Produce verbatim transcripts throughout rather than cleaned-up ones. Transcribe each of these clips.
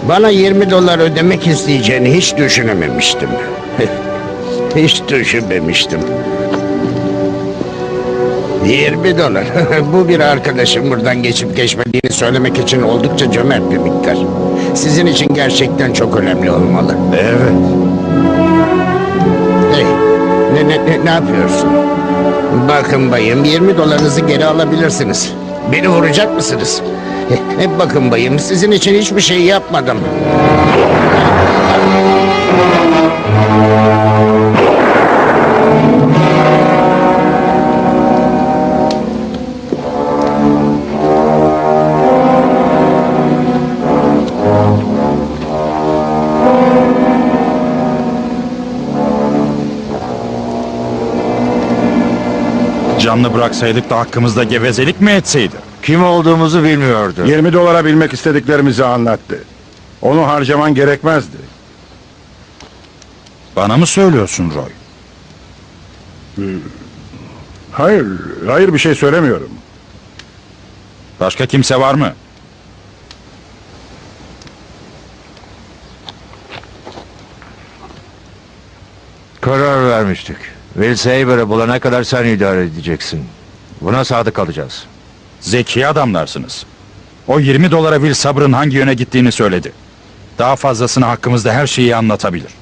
Bana yirmi dolar ödemek isteyeceğini hiç düşünememiştim. Hiç düşünmemiştim. yirmi dolar. Bu bir arkadaşım buradan geçip geçmediğini söylemek için oldukça cömert bir miktar. Sizin için gerçekten çok önemli olmalı. Evet. Hey, ne, ne, ne, ne yapıyorsun? Bakın bayım, yirmi dolarınızı geri alabilirsiniz. Beni vuracak mısınız? Hep bakın bayım, sizin için hiçbir şey yapmadım. Canlı bıraksaydık da hakkımızda gevezelik mi etseydi? Kim olduğumuzu bilmiyordu. yirmi dolara bilmek istediklerimizi anlattı. Onu harcaman gerekmezdi. Bana mı söylüyorsun Roy? Hayır, hayır bir şey söylemiyorum. Başka kimse var mı? Karar vermiştik. Will Saber'ı bulana kadar sen idare edeceksin. Buna sadık kalacağız. Zeki adamlarsınız. O yirmi dolara Will Saber'ın hangi yöne gittiğini söyledi. Daha fazlasını hakkımızda her şeyi anlatabilir.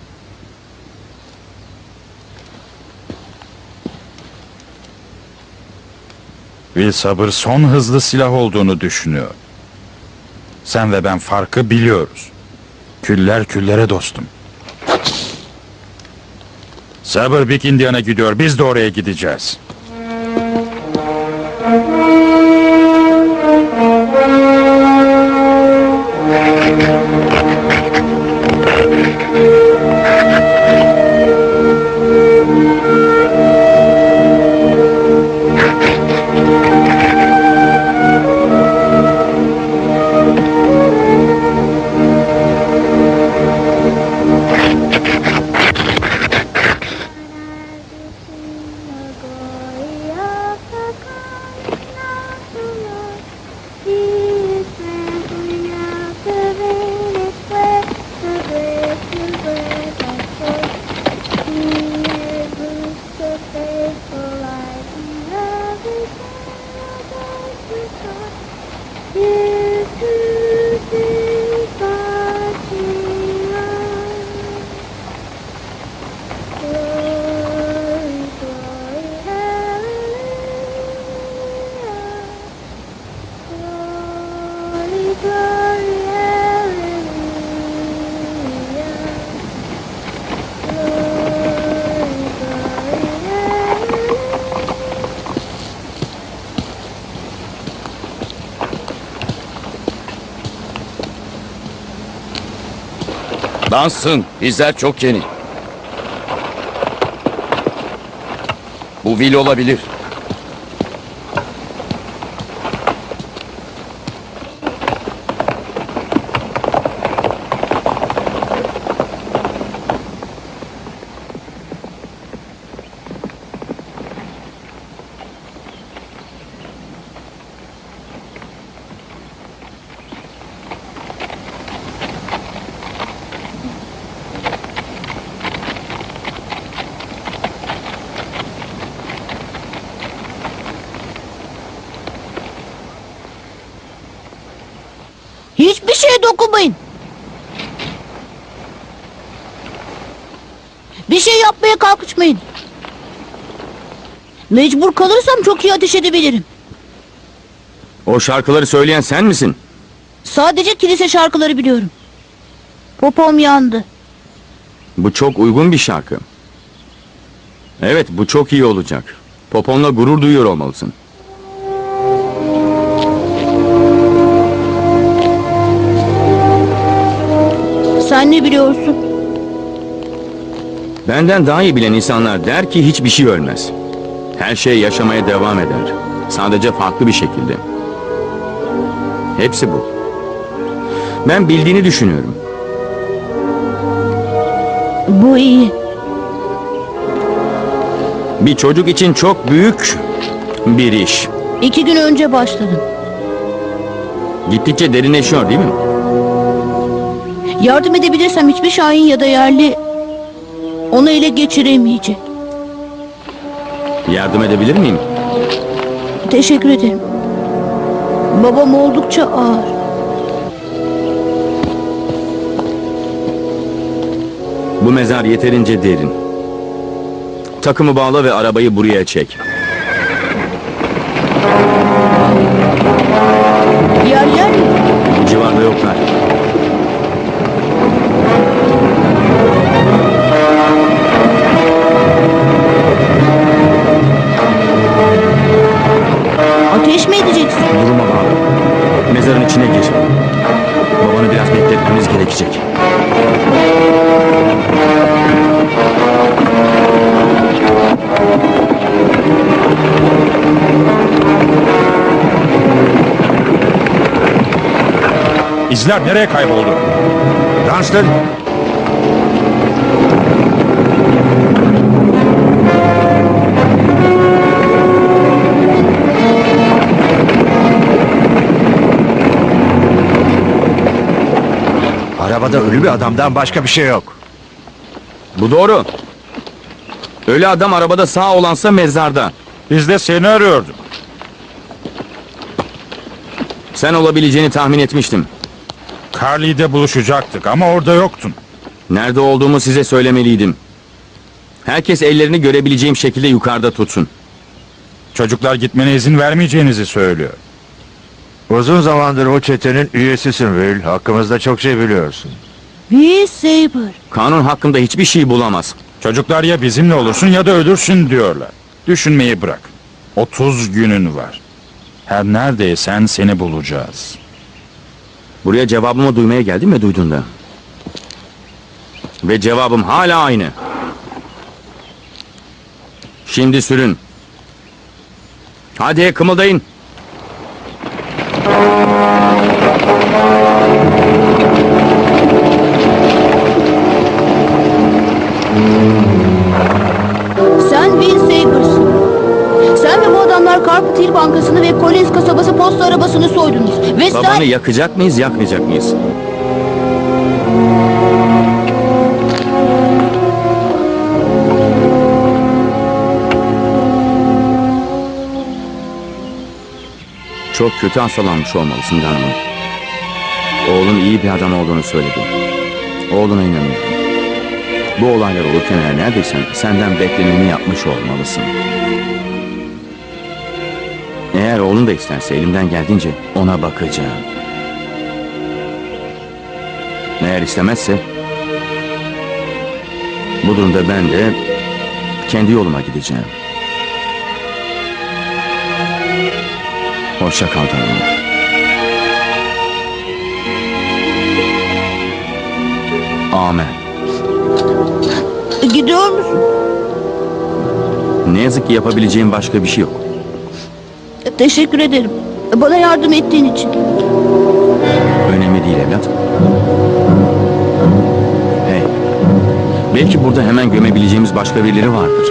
Will Saber son hızlı silah olduğunu düşünüyor. Sen ve ben farkı biliyoruz. Küller küllere dostum. Saber Big Indian'a gidiyor. Biz de oraya gideceğiz. Dansın, izler çok yeni. Bu Will olabilir. Hiçbir şeye dokunmayın. Bir şey yapmaya kalkışmayın. Mecbur kalırsam çok iyi ateş edebilirim. O şarkıları söyleyen sen misin? Sadece kilise şarkıları biliyorum. Popom yandı. Bu çok uygun bir şarkı. Evet, bu çok iyi olacak. Poponla gurur duyuyor olmalısın. Sen ne biliyorsun? Benden daha iyi bilen insanlar der ki hiçbir şey ölmez. Her şey yaşamaya devam eder. Sadece farklı bir şekilde. Hepsi bu. Ben bildiğini düşünüyorum. Bu iyi. Bir çocuk için çok büyük bir iş. İki gün önce başladım. Gittikçe derinleşiyor değil mi? Yardım edebilirsem hiçbir şahin ya da yerli onu ele geçiremeyecek. Yardım edebilir miyim? Teşekkür ederim. Babam oldukça ağır. Bu mezar yeterince derin. Takımı bağla ve arabayı buraya çek. Yerler mi? Bu civarda yoklar. Ateş mi edeceksin? Duruma bağlı. Mezarın içine gir. Babanı biraz bekletmemiz gerekecek. İzler nereye kayboldu? Dunstan! Arabada ölü bir adamdan başka bir şey yok. Bu doğru. Ölü adam arabada sağ olansa mezarda. Biz de seni arıyorduk. Sen olabileceğini tahmin etmiştim. Carly'de buluşacaktık ama orada yoktun. Nerede olduğumu size söylemeliydim. Herkes ellerini görebileceğim şekilde yukarıda tutsun. Çocuklar gitmene izin vermeyeceğinizi söylüyor. Uzun zamandır o çetenin üyesisin Will. Hakkımızda çok şey biliyorsun. Will Saber. Kanun hakkında hiçbir şey bulamaz. Çocuklar ya bizimle olursun ya da ölürsün diyorlar. Düşünmeyi bırak. otuz günün var. Her neredeysen seni bulacağız. Buraya cevabımı duymaya geldim ve duydun da. Ve cevabım hala aynı. Şimdi sürün. Hadi kımıldayın. Sen Will Saber'sın. Sen ve bu adamlar Carpet Hill Bankası'nı ve Collins kasabası posta arabasını soydunuz. Ve Babanı sen... yakacak mıyız, yakmayacak mıyız? Çok kötü hastalanmış olmalısın Danım'ın. Oğlun iyi bir adam olduğunu söyledi. Oğluna inanıyorum. Bu olaylar olurken eğer neredeysen senden bekleneni yapmış olmalısın. Eğer oğlun da isterse elimden geldiğince ona bakacağım. Eğer istemezse bu durumda ben de kendi yoluma gideceğim. Hoşça kal Tanrım. Amen. Gidiyor musun? Ne yazık ki yapabileceğim başka bir şey yok. Teşekkür ederim. Bana yardım ettiğin için. Önemli değil evlat. Hey. Belki burada hemen gömebileceğimiz başka birileri vardır.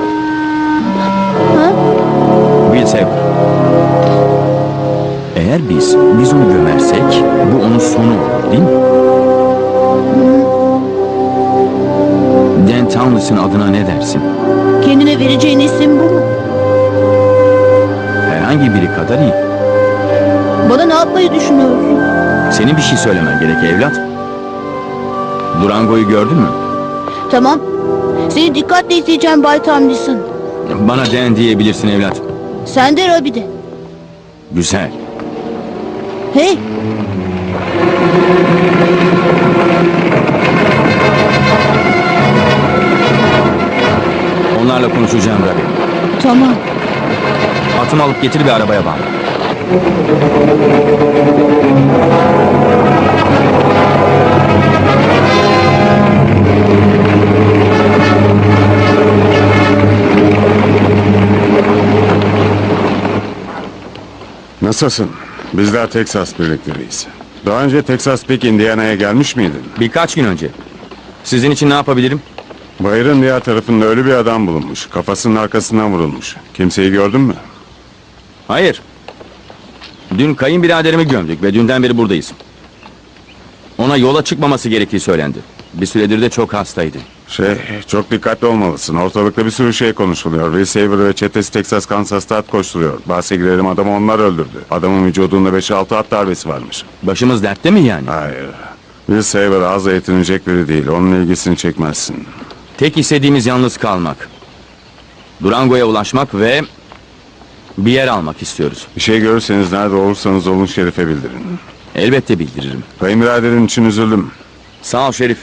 Ha? Will Saber. Eğer biz, biz onu gömersek bu onun sonu olur değil mi? Dan Townley'sin adına ne dersin? Kendine vereceğin isim bu mu? Herhangi biri kadar iyi. Bana ne yapmayı düşünüyorsun? Senin bir şey söylemen gerek evlat. Durango'yu gördün mü? Tamam. Seni dikkatle izleyeceğim Bay Tomlinson. Bana Dan diyebilirsin evlat. Sen de Robbie de. Güzel. Hey. Onlarla konuşacağım Robbie. Tamam. Atımı alıp getir bir arabaya bağla. Nasılsın? Bizler Texas birlikleriyiz. Daha önce Texas Peak, Indiana'ya gelmiş miydin? Birkaç gün önce. Sizin için ne yapabilirim? Bayırın diğer tarafında ölü bir adam bulunmuş. Kafasının arkasından vurulmuş. Kimseyi gördün mü? Hayır. Dün kayınbiraderimi gömdük ve dünden beri buradayız. Ona yola çıkmaması gerektiği söylendi. Bir süredir de çok hastaydı. Şey, çok dikkatli olmalısın. Ortalıkta bir sürü şey konuşuluyor. Will Saber ve çetesi Texas Kansas'ta at koşturuyor. Bahse girelim, adamı onlar öldürdü. Adamın vücudunda beş altı at darbesi varmış. Başımız dertte mi yani? Hayır. Will Saber azla yetinecek biri değil. Onun ilgisini çekmezsin. Tek istediğimiz yalnız kalmak. Durango'ya ulaşmak ve bir yer almak istiyoruz. Bir şey görürseniz nerede olursanız olun Şerif'e bildirin. Elbette bildiririm. Kayınbiraderin için üzüldüm. Sağ ol Şerif.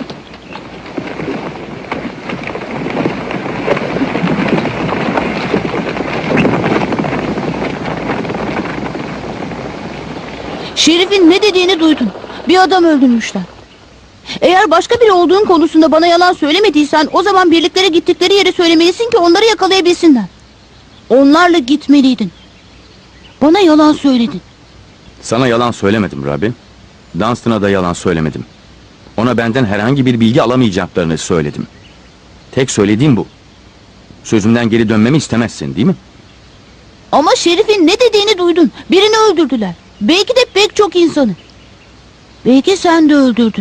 Şerif'in ne dediğini duydun. Bir adam öldürmüşler. Eğer başka biri olduğun konusunda bana yalan söylemediysen o zaman birliklere gittikleri yeri söylemelisin ki onları yakalayabilsinler. Onlarla gitmeliydin. Bana yalan söyledin. Sana yalan söylemedim Rabbi. Dunstan'a da yalan söylemedim. Ona benden herhangi bir bilgi alamayacaklarını söyledim. Tek söylediğim bu. Sözümden geri dönmemi istemezsin değil mi? Ama Şerif'in ne dediğini duydun. Birini öldürdüler. Belki de pek çok insanı. Belki sen de öldürdün.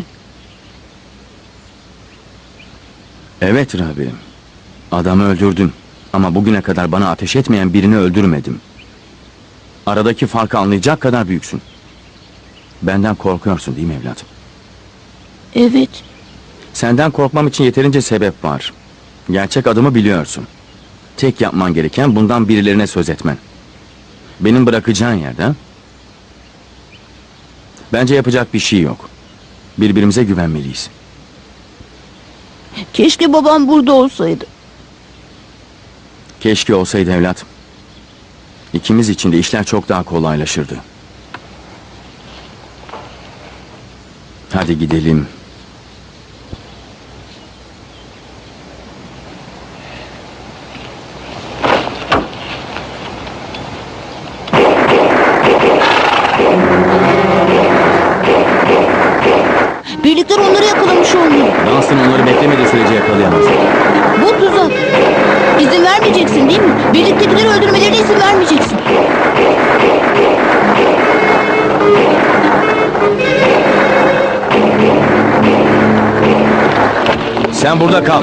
Evet Rabbi. Adamı öldürdüm. Ama bugüne kadar bana ateş etmeyen birini öldürmedim. Aradaki farkı anlayacak kadar büyüksün. Benden korkuyorsun değil mi evladım? Evet. Senden korkmam için yeterince sebep var. Gerçek adımı biliyorsun. Tek yapman gereken bundan birilerine söz etmen. Benim bırakacağın yerde. Bence yapacak bir şey yok. Birbirimize güvenmeliyiz. Keşke babam burada olsaydı. Keşke olsaydı evlat. İkimiz için de işler çok daha kolaylaşırdı. Hadi gidelim. Birlikler onları yakalamış olmalı. Dunstan onları beklemediği sürece yakalayamaz. Bu tuzak. İzin vermeyeceksin değil mi? Birliktekileri öldürmelerine izin vermeyeceksin. Sen burada kal.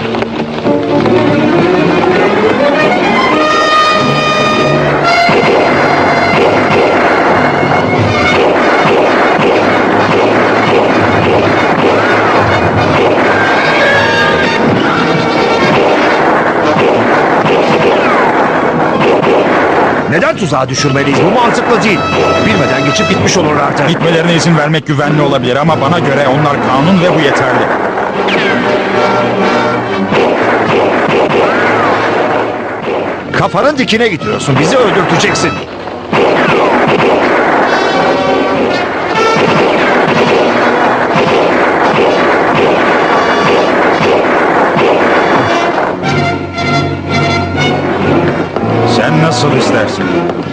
Neden tuzağa düşürmeliyiz? Bu mantıklı değil. Bilmeden geçip gitmiş olurlardı. Gitmelerine izin vermek güvenli olabilir ama bana göre onlar kanun ve bu yeterli. Kafanın dikine gidiyorsun. Bizi öldürteceksin. Sen nasıl istersin?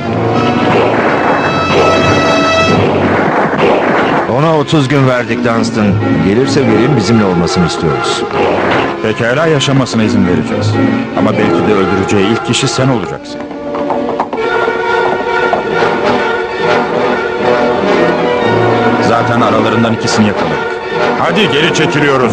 Ona otuz gün verdik Dunstan. Gelirse gelin bizimle olmasını istiyoruz. Pekala yaşamasına izin vereceğiz. Ama belki de öldüreceği ilk kişi sen olacaksın. Zaten aralarından ikisini yakaladık. Hadi geri çekiliyoruz.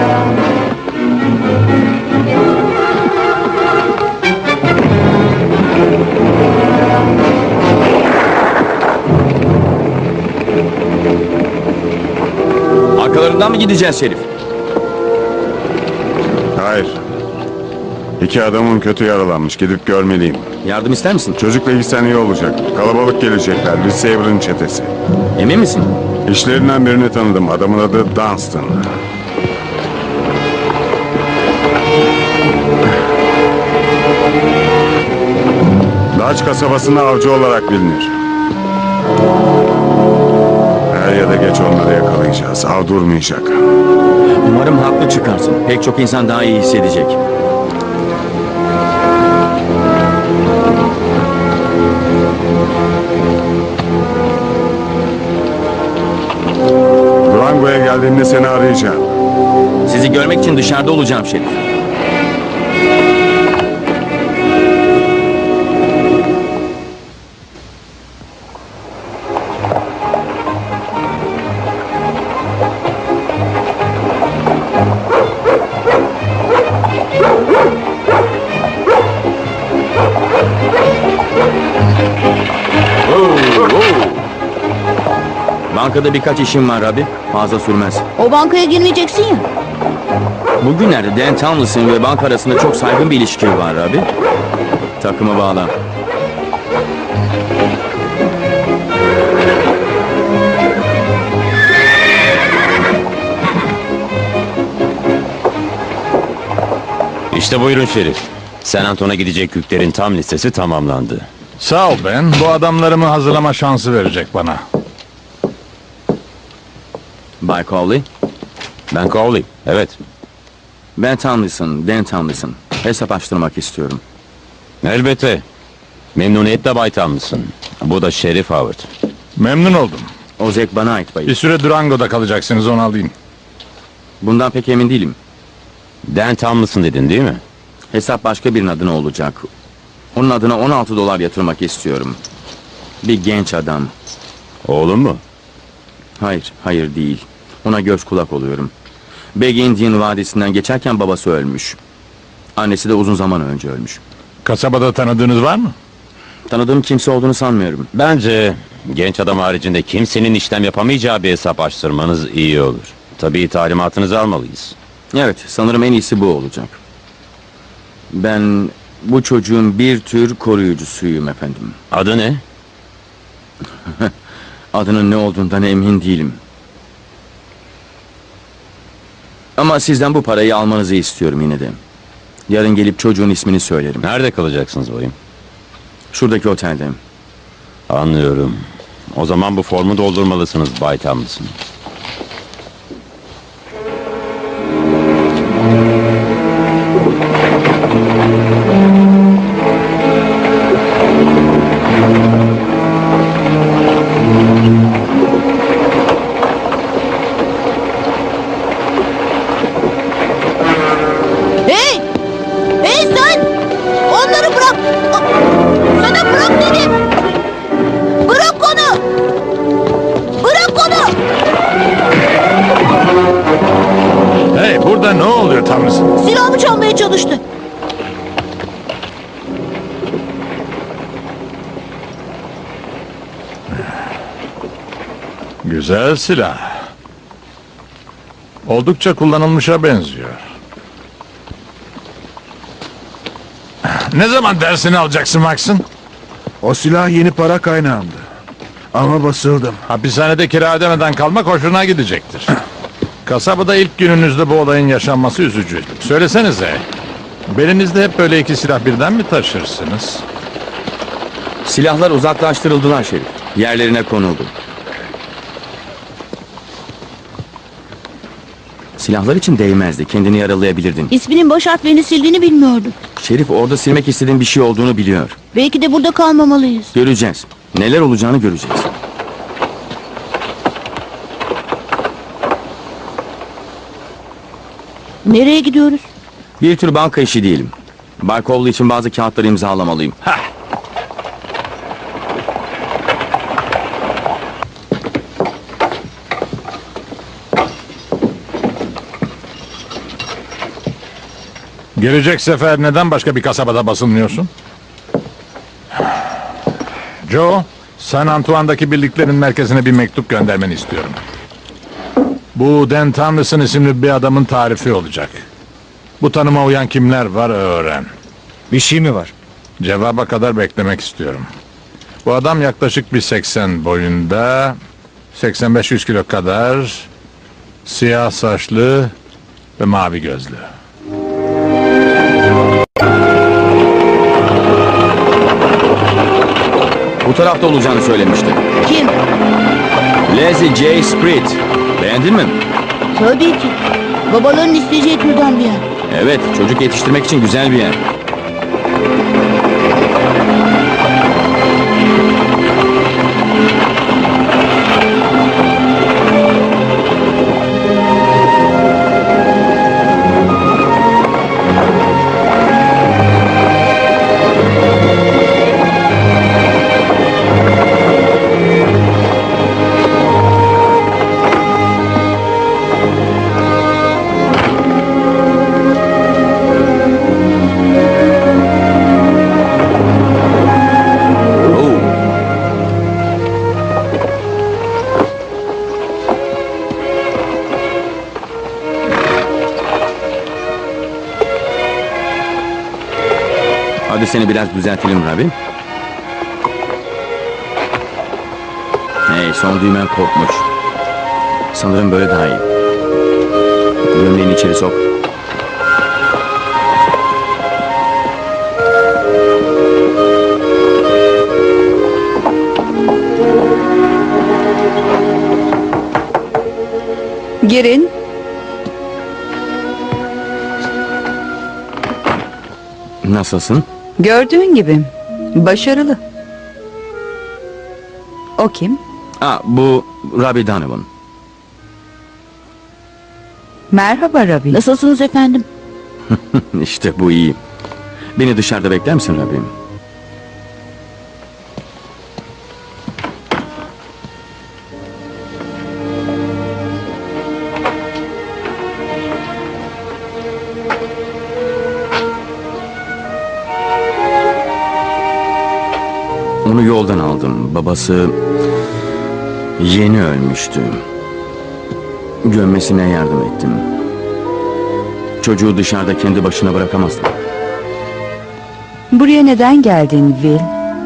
Arkalarından mı gideceğiz Şerif? Hayır. İki adamın kötü yaralanmış. Gidip görmeliyim. Yardım ister misin? Çocukla gitsen iyi olacak. Kalabalık gelecekler. Will Saber'ın çetesi. Emin misin? İşlerinden birini tanıdım. Adamın adı Dunstan. Dodge kasabasında avcı olarak bilinir. Er ya da geç onları yakalayacağız. Av durmayacak. Umarım haklı çıkarsın. Pek çok insan daha iyi hissedecek. Durango'ya geldiğimde seni arayacağım. Sizi görmek için dışarıda olacağım Şerif. Bankada birkaç işim var abi. Fazla sürmez. O bankaya girmeyeceksin ya. Bugünlerde Dan Tomlinson ve banka arasında çok saygın bir ilişki var abi. Takımı bağla. İşte buyurun Şerif. San Anton'a gidecek yüklerin tam listesi tamamlandı. Sağ ol Ben. Bu adamlarımı hazırlama şansı verecek bana. Bay Cowley. Ben Cowley. Evet. Ben Tomlinson, Dan Tomlinson. Hesap açtırmak istiyorum. Elbette. Memnuniyetle baytam mısın? Bu da Şerif Howard. Memnun oldum. O zevk bana ait bayım. Bir süre Durango'da kalacaksınız, onu alayım. Bundan pek emin değilim. Dan Tomlinson dedin değil mi? Hesap başka birinin adına olacak. Onun adına on altı dolar yatırmak istiyorum. Bir genç adam. Oğlum mu? Hayır, hayır değil. Ona göz kulak oluyorum. Big Indian Vadisi'nden geçerken babası ölmüş. Annesi de uzun zaman önce ölmüş. Kasabada tanıdığınız var mı? Tanıdığım kimse olduğunu sanmıyorum. Bence genç adam haricinde kimsenin işlem yapamayacağı bir hesap açtırmanız iyi olur. Tabii talimatınızı almalıyız. Evet, sanırım en iyisi bu olacak. Ben bu çocuğun bir tür koruyucusuyum efendim. Adı ne? Adının ne olduğundan emin değilim. Ama sizden bu parayı almanızı istiyorum yine de. Yarın gelip çocuğun ismini söylerim. Nerede kalacaksınız bayım? Şuradaki otelde. Anlıyorum. O zaman bu formu doldurmalısınız Bay Tomlinson. Hey! Hey sen! Onları bırak! Ah! Sana bırak dedim! Bırak onu! Bırak onu! Hey, burada ne oluyor Tomlinson? Silahımı çalmaya çalıştı. Güzel silah. Oldukça kullanılmışa benziyor. Ne zaman dersini alacaksın Max'ın? O silah yeni para kaynağımdı. Ama basıldım. Hapishanede kira ödemeden kalmak hoşuna gidecektir. Kasabada ilk gününüzde bu olayın yaşanması üzücüydü. Söylesenize, belinizde hep böyle iki silah birden mi taşırsınız? Silahlar uzaklaştırıldılar Şerif. Yerlerine konuldu. Silahlar için değmezdi. Kendini yaralayabilirdin. İsminin baş harflerini sildiğini bilmiyordum. Şerif orada silmek istediğin bir şey olduğunu biliyor. Belki de burada kalmamalıyız. Göreceğiz. Neler olacağını göreceğiz. Nereye gidiyoruz? Bir tür banka işi değilim. Bay Cowley için bazı kağıtları imzalamalıyım. Gelecek sefer neden başka bir kasabada basılmıyorsun? Joe, San Antoine'daki birliklerin merkezine bir mektup göndermeni istiyorum. Bu Dan Tomlinson isimli bir adamın tarifi olacak. Bu tanıma uyan kimler var öğren. Bir şey mi var? Cevaba kadar beklemek istiyorum. Bu adam yaklaşık bir seksen boyunda, seksen beş yüz kilo kadar, siyah saçlı ve mavi gözlü. Bu tarafta olacağını söylemişti. Kim? Leslie J. Spritt. Beğendin mi? Tabii ki. Babaların isteyeceği türden bir yer. Evet, çocuk yetiştirmek için güzel bir yer. seni biraz düzeltelim Rabbi. Hey, son düğmen kopmuş. Sanırım böyle daha iyi. Gömleğini içeri sok. Girin. Nasılsın? Gördüğün gibi. Başarılı. O kim? Aa, bu Rabbi Donovan. Merhaba Rabbi. Nasılsınız efendim? İşte bu iyi. Beni dışarıda bekler misin Rabbim? Onu yoldan aldım. Babası yeni ölmüştü. Gömmesine yardım ettim. Çocuğu dışarıda kendi başına bırakamazdım. Buraya neden geldin Will?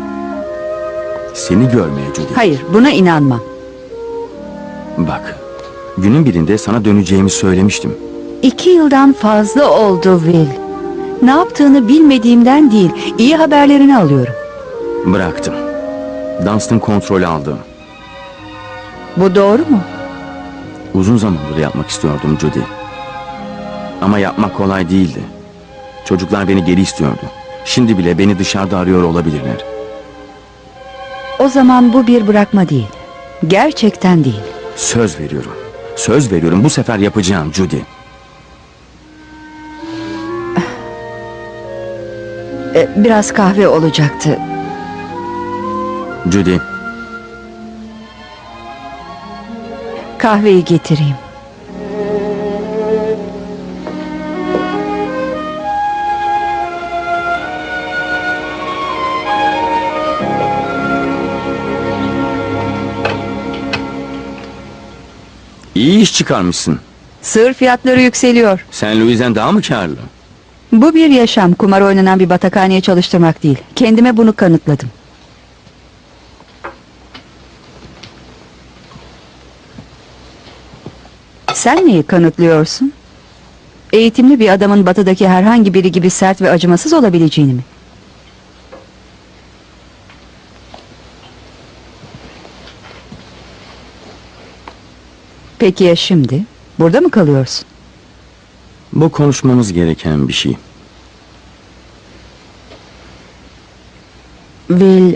Seni görmeye Judy. Hayır, buna inanmam. Bak, günün birinde sana döneceğimi söylemiştim. İki yıldan fazla oldu Will. Ne yaptığını bilmediğimden değil, iyi haberlerini alıyorum. Bıraktım. Dunstan kontrolü aldım. Bu doğru mu? Uzun zamandır yapmak istiyordum Judy. Ama yapmak kolay değildi. Çocuklar beni geri istiyordu. Şimdi bile beni dışarıda arıyor olabilirler. O zaman bu bir bırakma değil. Gerçekten değil. Söz veriyorum. Söz veriyorum, bu sefer yapacağım Judy. Ee, biraz kahve olacaktı. Judy, Kahveyi getireyim. iyi iş çıkarmışsın. Sığır fiyatları yükseliyor. Sen Louis'den daha mı karlı? Bu bir yaşam, kumar oynanan bir batakhaneye çalıştırmak değil. Kendime bunu kanıtladım. Sen neyi kanıtlıyorsun? Eğitimli bir adamın batıdaki herhangi biri gibi sert ve acımasız olabileceğini mi? Peki ya şimdi? Burada mı kalıyorsun? Bu konuşmamız gereken bir şey. Will,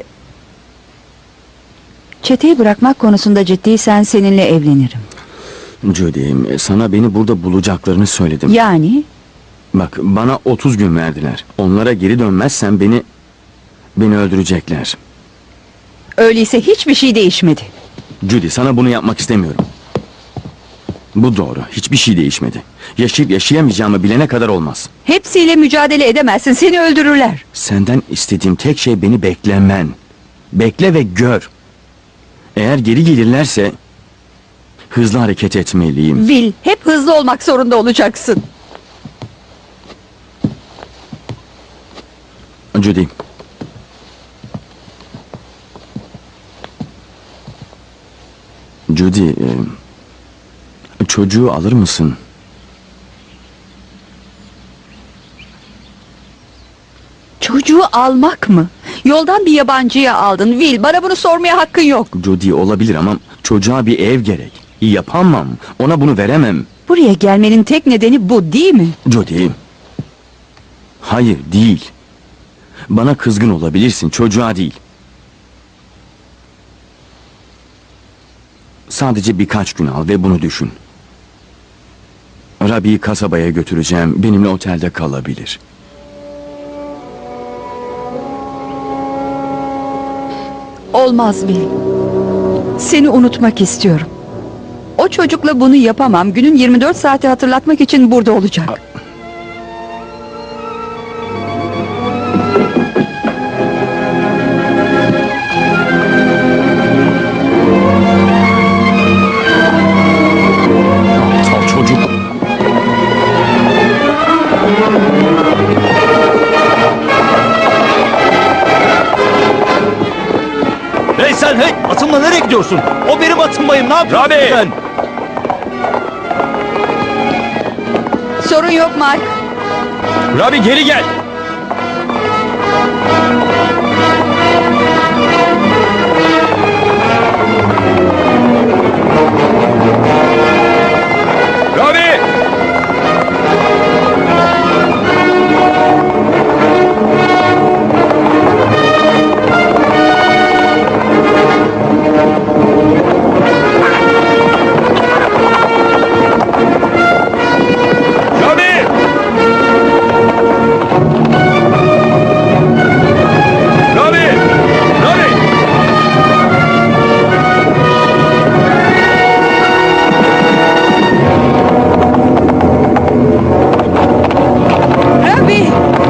çeteyi bırakmak konusunda ciddiysen seninle evlenirim. Judy, sana beni burada bulacaklarını söyledim. Yani? Bak, bana otuz gün verdiler. Onlara geri dönmezsen beni... Beni öldürecekler. Öyleyse hiçbir şey değişmedi. Judy, sana bunu yapmak istemiyorum. Bu doğru, hiçbir şey değişmedi. Yaşayıp yaşayamayacağımı bilene kadar olmaz. Hepsiyle mücadele edemezsin, seni öldürürler. Senden istediğim tek şey beni beklemen. Bekle ve gör. Eğer geri gelirlerse... Hızlı hareket etmeliyim. Will, hep hızlı olmak zorunda olacaksın. Judy. Judy, e, çocuğu alır mısın? Çocuğu almak mı? Yoldan bir yabancıya aldın. Will, bana bunu sormaya hakkın yok. Judy, olabilir ama çocuğa bir ev gerek. Yapamam. Ona bunu veremem. Buraya gelmenin tek nedeni bu değil mi? Judy. Hayır, değil. Bana kızgın olabilirsin, çocuğa değil. Sadece birkaç gün al ve bunu düşün. Rabbi'yi kasabaya götüreceğim. Benimle otelde kalabilir. Olmaz Will. Seni unutmak istiyorum. O çocukla bunu yapamam. Günün yirmi dört saati hatırlatmak için burada olacak. Aptal çocuk. sen hey? Atımla nereye gidiyorsun? O benim atım bayım. Ne yapıyorsun Robbie! sen? Sorun yok Mark. Robbie geri gel. Robbie! Robbie! Robbie! Robbie! Robbie!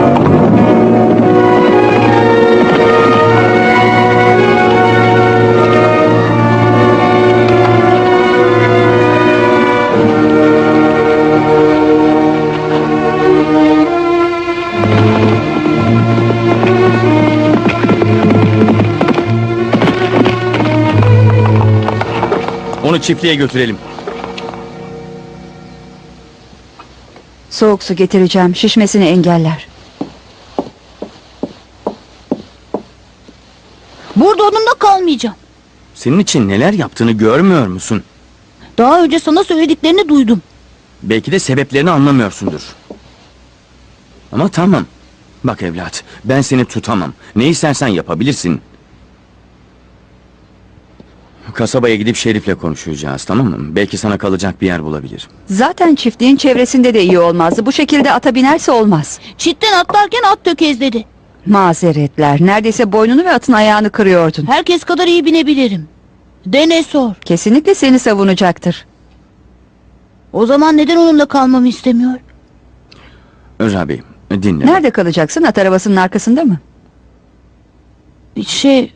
Onu çiftliğe götürelim. Soğuk su getireceğim. Şişmesini engeller. Burada onunla kalmayacağım. Senin için neler yaptığını görmüyor musun? Daha önce sana söylediklerini duydum. Belki de sebeplerini anlamıyorsundur. Ama tamam. Bak evlat, ben seni tutamam. Ne istersen yapabilirsin. Kasabaya gidip Şerif'le konuşacağız, tamam mı? Belki sana kalacak bir yer bulabilir. Zaten çiftliğin çevresinde de iyi olmazdı. Bu şekilde ata binerse olmaz. Çitten atlarken at tökezledi. Mazeretler. Neredeyse boynunu ve atın ayağını kırıyordun. Herkes kadar iyi binebilirim. Dene sor. Kesinlikle seni savunacaktır. O zaman neden onunla kalmamı istemiyor? Rabi, dinle. Nerede kalacaksın? At arabasının arkasında mı? Şey,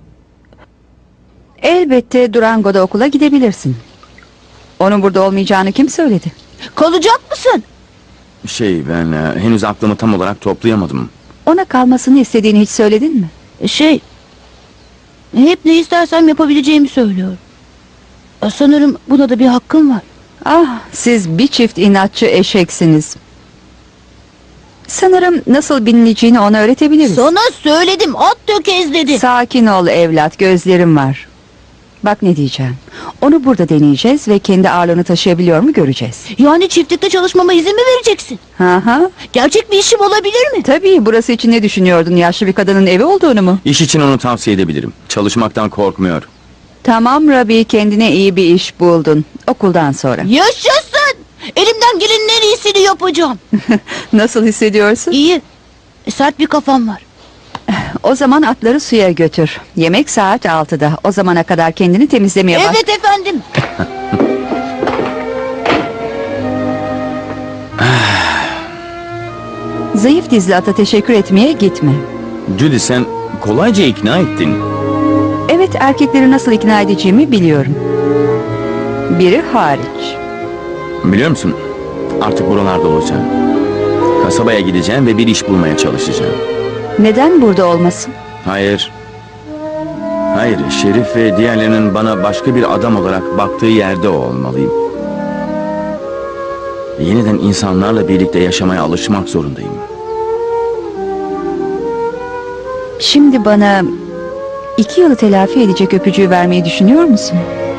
Elbette Durango'da okula gidebilirsin. Onun burada olmayacağını kim söyledi? kalacak mısın? Şey, ben e, henüz aklımı tam olarak toplayamadım. Ona kalmasını istediğini hiç söyledin mi? Şey, hep ne istersem yapabileceğimi söylüyor. Sanırım buna da bir hakkım var. Ah, siz bir çift inatçı eşeksiniz. Sanırım nasıl binileceğini ona öğretebiliriz. Sana söyledim, at tökezledi. Sakin ol evlat, gözlerim var. Bak ne diyeceğim. Onu burada deneyeceğiz ve kendi ağırlığını taşıyabiliyor mu göreceğiz. Yani çiftlikte çalışmama izin mi vereceksin? Hı hı. Gerçek bir işim olabilir mi? Tabii, burası için ne düşünüyordun? Yaşlı bir kadının evi olduğunu mu? İş için onu tavsiye edebilirim. Çalışmaktan korkmuyor. Tamam Robbie, kendine iyi bir iş buldun. Okuldan sonra. Yaşasın! Elimden gelenin en iyisini yapacağım. Nasıl hissediyorsun? İyi. Sert bir kafam var. O zaman atları suya götür. Yemek saat altıda. O zamana kadar kendini temizlemeye bak. Evet efendim. Zayıf dizli ata teşekkür etmeye gitme. Judy, sen kolayca ikna ettin. Evet, erkekleri nasıl ikna edeceğimi biliyorum. Biri hariç. Biliyor musun? Artık buralarda olacağım. Kasabaya gideceğim ve bir iş bulmaya çalışacağım. Neden burada olmasın? Hayır. Hayır, Şerif ve diğerlerinin bana başka bir adam olarak baktığı yerde olmalıyım. Yeniden insanlarla birlikte yaşamaya alışmak zorundayım. Şimdi bana iki yılı telafi edecek öpücüğü vermeyi düşünüyor musun?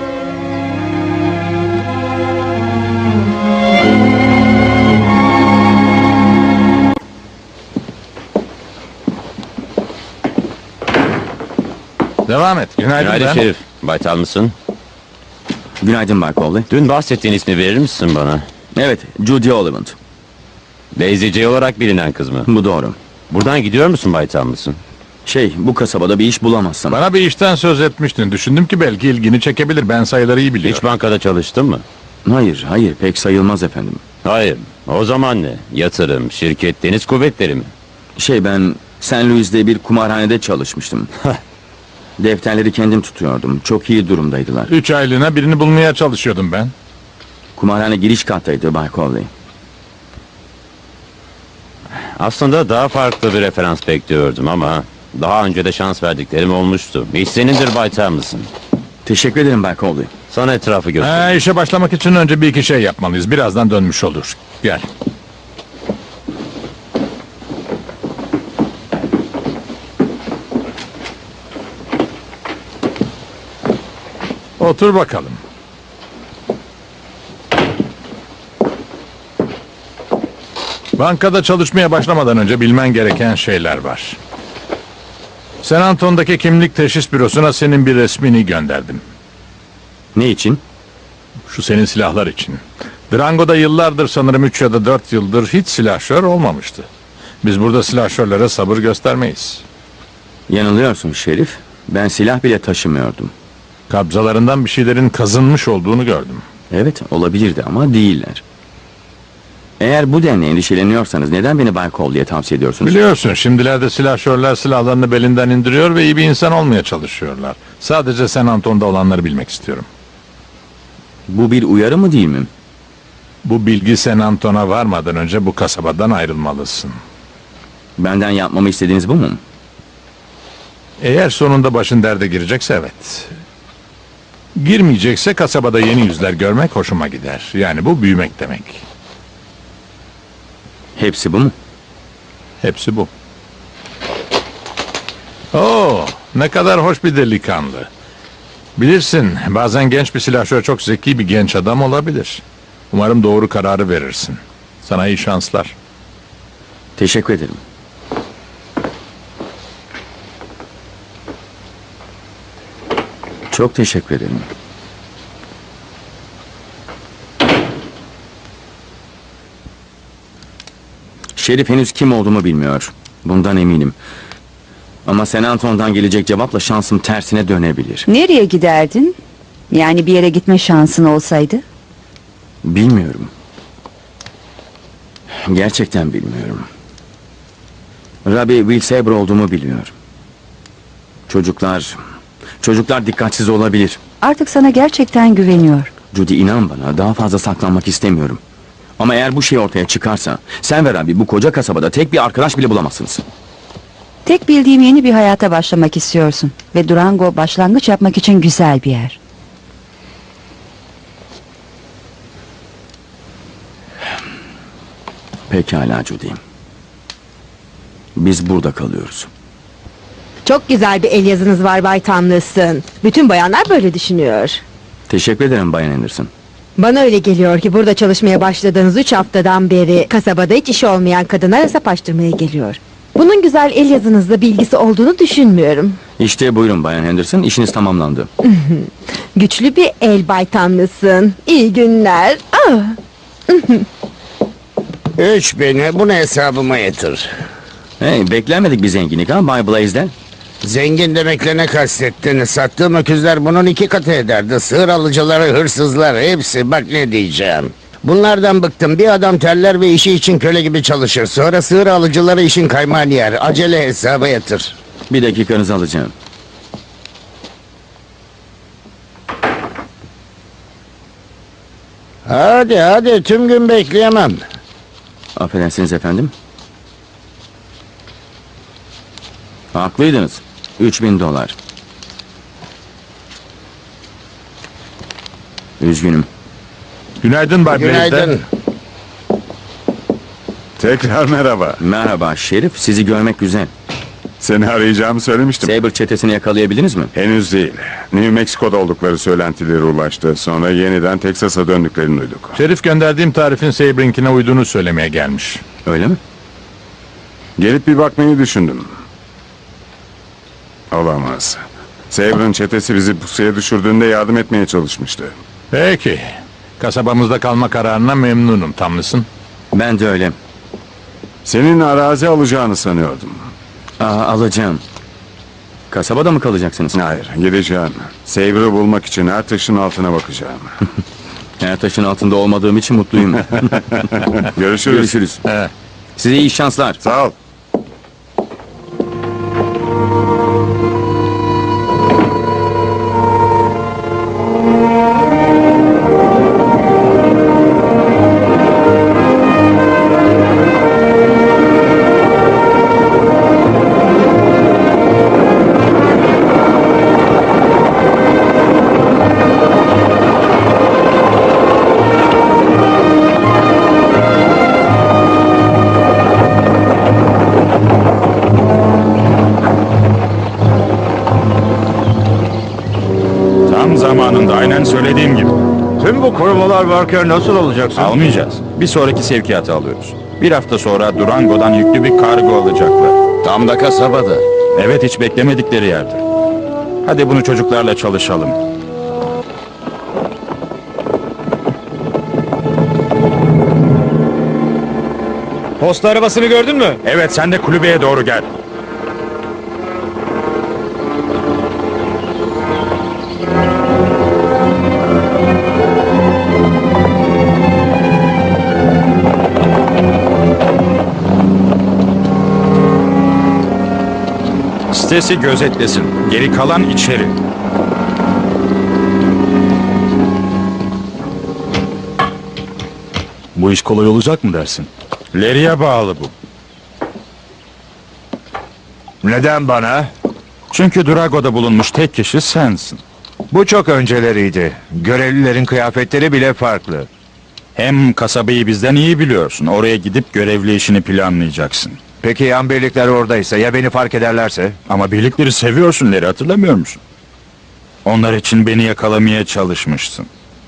Devam et. Günaydın. Günaydın ben. Şerif. Baytal mısın? Günaydın Bay Cowley. Dün bahsettiğin ismi verir misin bana? Evet, Judy Ollivant. Daisy J olarak bilinen kız mı? Bu doğru. Buradan gidiyor musun Baytal mısın? Şey, bu kasabada bir iş bulamazsam. Bana bir işten söz etmiştin. Düşündüm ki belki ilgini çekebilir. Ben sayıları iyi biliyorum. Hiç bankada çalıştın mı? Hayır, hayır, pek sayılmaz efendim. Hayır. O zaman ne? Yatırım, şirket, deniz kuvvetleri mi? Şey, ben Saint Louis'de bir kumarhanede çalışmıştım. Defterleri kendim tutuyordum. Çok iyi durumdaydılar. Üç aylığına birini bulmaya çalışıyordum ben. Kumarhane giriş kattaydı Bay Cowley. Aslında daha farklı bir referans bekliyordum ama Daha önce de şans verdiklerim olmuştu. İş senindir Bay Thompson. Teşekkür ederim Bay Colby. Sana etrafı göster. Ha, işe başlamak için önce bir iki şey yapmalıyız. Birazdan dönmüş olur. Gel. Otur bakalım. Bankada çalışmaya başlamadan önce bilmen gereken şeyler var. San Anton'daki kimlik teşhis bürosuna senin bir resmini gönderdim. Ne için? Şu senin silahlar için. Durango'da yıllardır, sanırım üç ya da dört yıldır hiç silahşör olmamıştı. Biz burada silahşörlere sabır göstermeyiz. Yanılıyorsun Şerif. Ben silah bile taşımıyordum. Kabzalarından bir şeylerin kazınmış olduğunu gördüm. Evet, olabilirdi ama değiller. Eğer bu denli endişeleniyorsanız neden beni Bay Colby'ye tavsiye ediyorsunuz? Biliyorsun, şimdilerde silahşörler silahlarını belinden indiriyor ve iyi bir insan olmaya çalışıyorlar. Sadece San Anton'da olanları bilmek istiyorum. Bu bir uyarı mı değil mi? Bu bilgi San Anton'a varmadan önce bu kasabadan ayrılmalısın. Benden yapmamı istediğiniz bu mu? Eğer sonunda başın derde girecekse evet. Girmeyecekse kasabada yeni yüzler görmek hoşuma gider. Yani bu büyümek demek. Hepsi bu mu? Hepsi bu. Oo, ne kadar hoş bir delikanlı. Bilirsin, bazen genç bir silahşör çok zeki bir genç adam olabilir. Umarım doğru kararı verirsin. Sana iyi şanslar. Teşekkür ederim. Çok teşekkür ederim. Şerif henüz kim olduğumu bilmiyor. Bundan eminim. Ama San Anton'dan gelecek cevapla şansım tersine dönebilir. Nereye giderdin? Yani bir yere gitme şansın olsaydı? Bilmiyorum. Gerçekten bilmiyorum. Rabbi Will Saber olduğumu biliyor. Çocuklar... Çocuklar dikkatsiz olabilir. Artık sana gerçekten güveniyor. Judy, inan bana, daha fazla saklanmak istemiyorum. Ama eğer bu şey ortaya çıkarsa... Sen ve Rabbi bu koca kasabada tek bir arkadaş bile bulamazsınız. Tek bildiğim yeni bir hayata başlamak istiyorsun. Ve Durango başlangıç yapmak için güzel bir yer. Pekala Judy. Biz burada kalıyoruz. Çok güzel bir el yazınız var Bay Tomlinson. Bütün bayanlar böyle düşünüyor. Teşekkür ederim Bayan Anderson. Bana öyle geliyor ki burada çalışmaya başladığınız üç haftadan beri kasabada hiç işi olmayan kadınlar hesap açtırmaya geliyor. Bunun güzel el yazınızla bir ilgisi olduğunu düşünmüyorum. İşte buyurun Bayan Henderson, işiniz tamamlandı. Güçlü bir el Bay Tomlinson. İyi günler. Ah. Üç bini, bunu hesabıma yatır. Hey, beklenmedik bir zenginlik ha Bay Blais'den. Zengin demekle ne kastettin? Sattığım öküzler bunun iki katı ederdi. Sığır alıcıları, hırsızlar, hepsi. Bak ne diyeceğim. Bunlardan bıktım. Bir adam terler ve işi için köle gibi çalışır. Sonra sığır alıcıları işin kaymağını yer. Acele hesaba yatır. Bir dakikanızı alacağım. Hadi hadi, tüm gün bekleyemem. Affedersiniz efendim. Haklıydınız. Üç bin dolar. Üzgünüm. Günaydın Bay Blais'den. Günaydın. Tekrar merhaba. Merhaba Şerif, sizi görmek güzel. Seni arayacağımı söylemiştim. Saber çetesini yakalayabildiniz mi? Henüz değil. New Mexico'da oldukları söylentileri ulaştı. Sonra yeniden Texas'a döndüklerini duyduk. Şerif gönderdiğim tarifin Saber'inkine uyduğunu söylemeye gelmiş. Öyle mi? Gelip bir bakmayı düşündüm. Olamaz. Saber'ın çetesi bizi pusuya düşürdüğünde yardım etmeye çalışmıştı. Peki. Kasabamızda kalma kararına memnunum Tomlinson. Ben de öyle. Senin arazi alacağını sanıyordum. Aa, alacağım. Kasabada mı kalacaksınız? Hayır, gideceğim. Saber'ı bulmak için her taşın altına bakacağım. Her taşın altında olmadığım için mutluyum. Görüşürüz. Görüşürüz. Evet. Size iyi şanslar. Sağ ol. zamanında aynen söylediğim gibi. Tüm bu korumalar varken nasıl olacaksın? Almayacağız. Bir sonraki sevkiyatı alıyoruz. Bir hafta sonra Durango'dan yüklü bir kargo alacaklar. Tam da kasabada. Evet, hiç beklemedikleri yerde. Hadi bunu çocuklarla çalışalım. Posta arabasını gördün mü? Evet, sen de kulübeye doğru gel. Stacy gözetlesin. Geri kalan içeri. Bu iş kolay olacak mı dersin? Larry'e bağlı bu. Neden bana? Çünkü Durago'da bulunmuş tek kişi sensin. Bu çok önceleriydi. Görevlilerin kıyafetleri bile farklı. Hem kasabayı bizden iyi biliyorsun. Oraya gidip görevli işini planlayacaksın. Peki yan birlikler oradaysa ya beni fark ederlerse? Ama birlikleri seviyorsun Larry, hatırlamıyor musun? Onlar için beni yakalamaya çalışmışsın.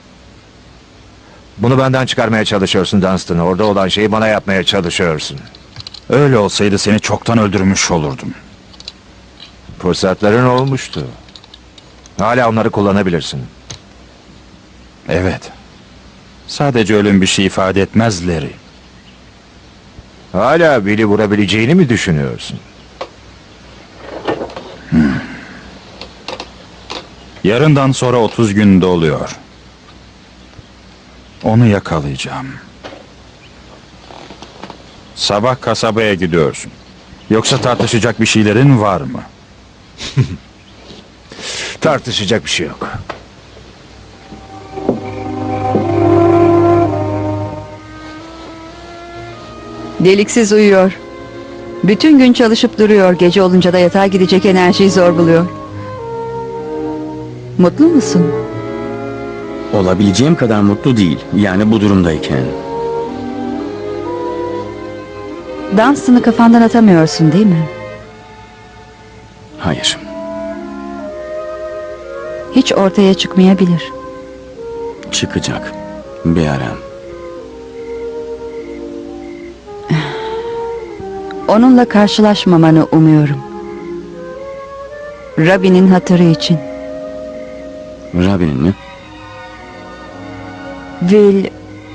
Bunu benden çıkarmaya çalışıyorsun Dunstan. Orada olan şeyi bana yapmaya çalışıyorsun. Öyle olsaydı seni çoktan öldürmüş olurdum. Fırsatların olmuştu. Hala onları kullanabilirsin. Evet. Sadece ölüm bir şey ifade etmez Larry. Hala Bill'i vurabileceğini mi düşünüyorsun? Hmm. Yarından sonra otuz gün doluyor. Onu yakalayacağım. Sabah kasabaya gidiyorsun. Yoksa tartışacak bir şeylerin var mı? Tartışacak bir şey yok. Deliksiz uyuyor. Bütün gün çalışıp duruyor. Gece olunca da yatağa gidecek enerjiyi zor buluyor. Mutlu musun? Olabileceğim kadar mutlu değil. Yani bu durumdayken. Dunstan'ı kafandan atamıyorsun değil mi? Hayır. Hiç ortaya çıkmayabilir. Çıkacak. Bir ara. Onunla karşılaşmamanı umuyorum. Robin'in hatırı için. Robin'in mi? Will...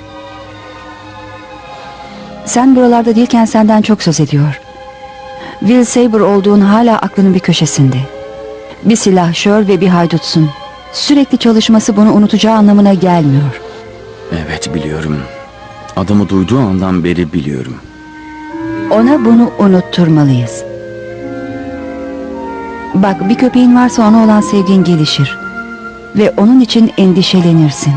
Sen buralarda değilken senden çok söz ediyor. Will Saber olduğun hala aklının bir köşesinde. Bir silahşör ve bir haydutsun. Sürekli çalışması bunu unutacağı anlamına gelmiyor. Evet, biliyorum. Adımı duyduğu andan beri biliyorum. Ona bunu unutturmalıyız. Bak, bir köpeğin varsa ona olan sevgin gelişir. Ve onun için endişelenirsin.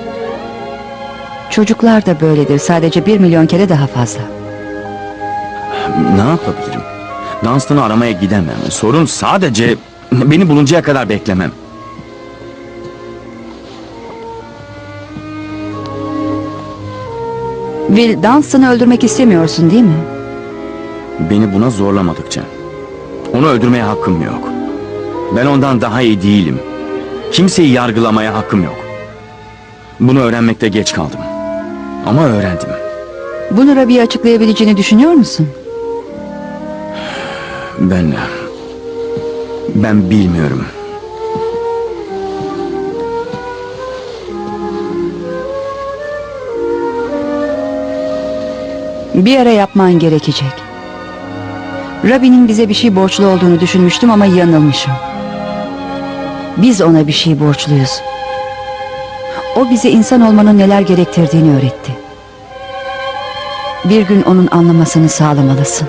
Çocuklar da böyledir, sadece bir milyon kere daha fazla. Ne yapabilirim? Dunstan'ı aramaya gidemem. Sorun sadece beni buluncaya kadar beklemem. Will, Dunstan'ı öldürmek istemiyorsun değil mi? Beni buna zorlamadıkça. Onu öldürmeye hakkım yok. Ben ondan daha iyi değilim. Kimseyi yargılamaya hakkım yok. Bunu öğrenmekte geç kaldım. Ama öğrendim. Bunu Robbie'ye açıklayabileceğini düşünüyor musun? Ben... Ben bilmiyorum. Bir ara yapman gerekecek. Robbie'nin bize bir şey borçlu olduğunu düşünmüştüm ama yanılmışım. Biz ona bir şey borçluyuz. O bize insan olmanın neler gerektirdiğini öğretti. Bir gün onun anlamasını sağlamalısın.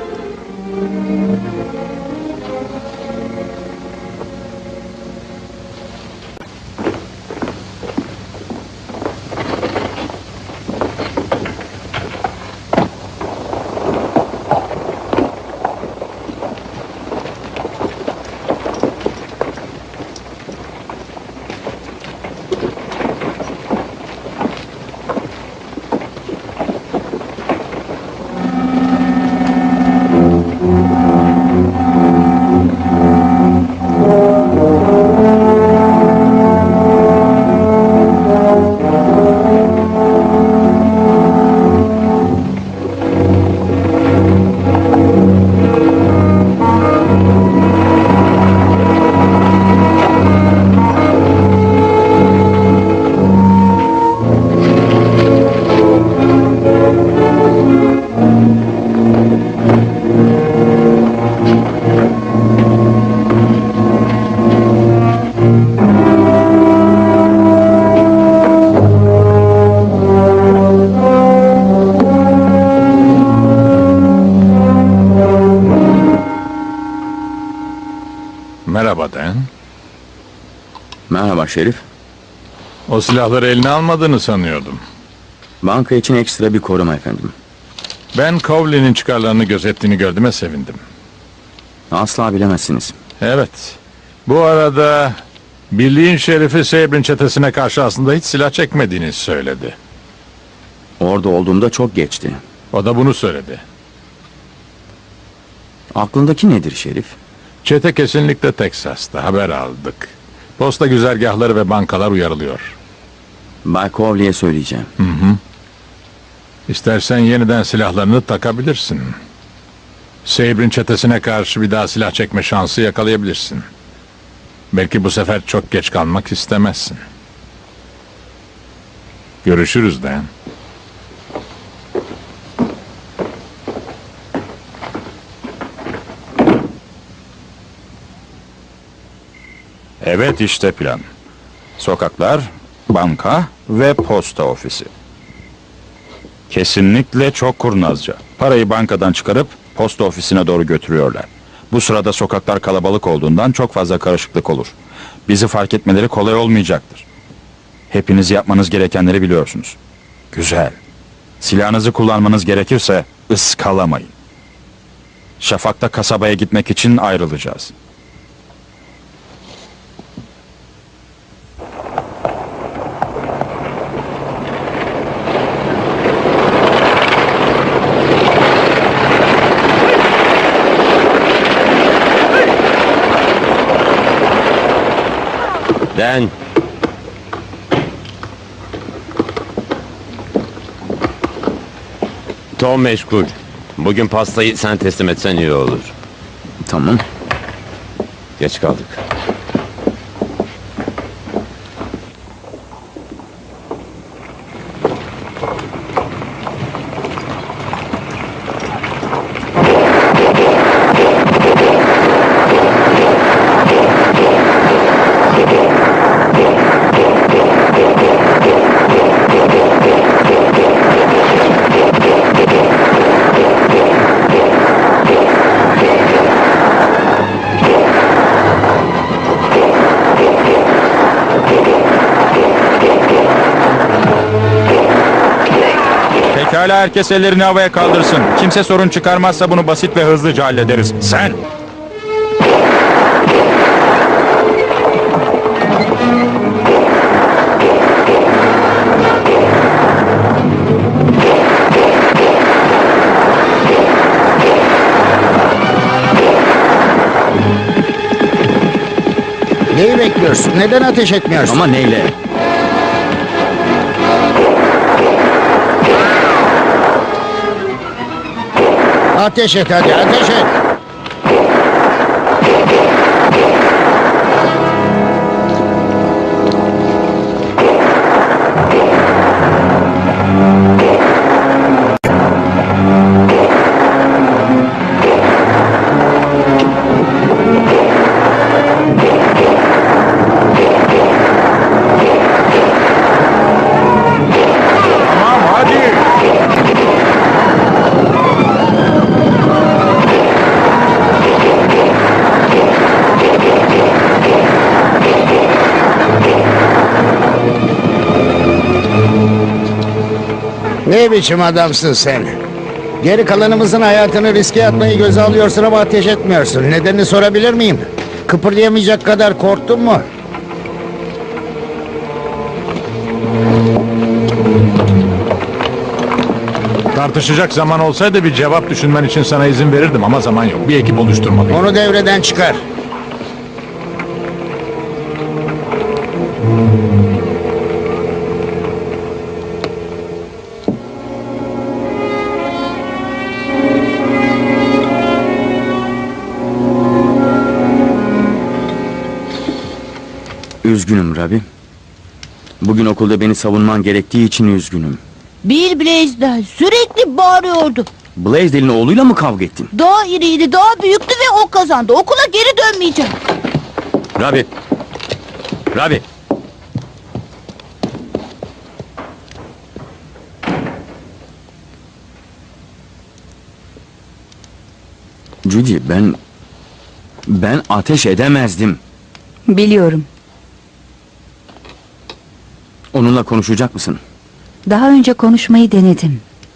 Merhaba Şerif. O silahları eline almadığını sanıyordum. Banka için ekstra bir koruma efendim. Ben Cowley'nin çıkarlarını gözettiğini gördüğüme sevindim. Asla bilemezsiniz. Evet. Bu arada birliğin şerifi Sabre'in çetesine karşı aslında hiç silah çekmediğini söyledi. Orada olduğumda çok geçti. O da bunu söyledi. Aklındaki nedir Şerif? Çete kesinlikle Teksas'ta, haber aldık. Posta güzergahları ve bankalar uyarılıyor. Bay Cowley'e söyleyeceğim. Hı hı. İstersen yeniden silahlarını takabilirsin. Sabre'in çetesine karşı bir daha silah çekme şansı yakalayabilirsin. Belki bu sefer çok geç kalmak istemezsin. Görüşürüz Dan. Evet, işte plan. Sokaklar, banka ve posta ofisi. Kesinlikle çok kurnazca. Parayı bankadan çıkarıp posta ofisine doğru götürüyorlar. Bu sırada sokaklar kalabalık olduğundan çok fazla karışıklık olur. Bizi fark etmeleri kolay olmayacaktır. Hepiniz yapmanız gerekenleri biliyorsunuz. Güzel. Silahınızı kullanmanız gerekirse ıskalamayın. Şafak'ta kasabaya gitmek için ayrılacağız. Dan. Tom meşgul. Bugün pastayı sen teslim etsen iyi olur. Tamam. Geç kaldık. Pekala, herkes ellerini havaya kaldırsın. Kimse sorun çıkarmazsa bunu basit ve hızlıca hallederiz. Sen! Neyi bekliyorsun? Neden ateş etmiyorsun? Ama neyle? Ateş et hadi, ateş et. Tamam, hadi! Ne biçim adamsın sen? Geri kalanımızın hayatını riske atmayı göze alıyorsun ama ateş etmiyorsun. Nedenini sorabilir miyim? Kıpırdayamayacak kadar korktun mu? Tartışacak zaman olsaydı bir cevap düşünmen için sana izin verirdim ama zaman yok. Bir ekip oluşturmalıyım. Onu devreden çıkar. Üzgünüm Rabi. Bugün okulda beni savunman gerektiği için üzgünüm. Bill Blaisdell sürekli bağırıyordu. Blaisdell'in oğluyla mı kavga ettin? Daha iriydi, daha büyüktü ve o kazandı. Okula geri dönmeyeceğim. Rabi! Rabi! Judy, ben... Ben ateş edemezdim. Biliyorum. Onunla konuşacak mısın? Daha önce konuşmayı denedim.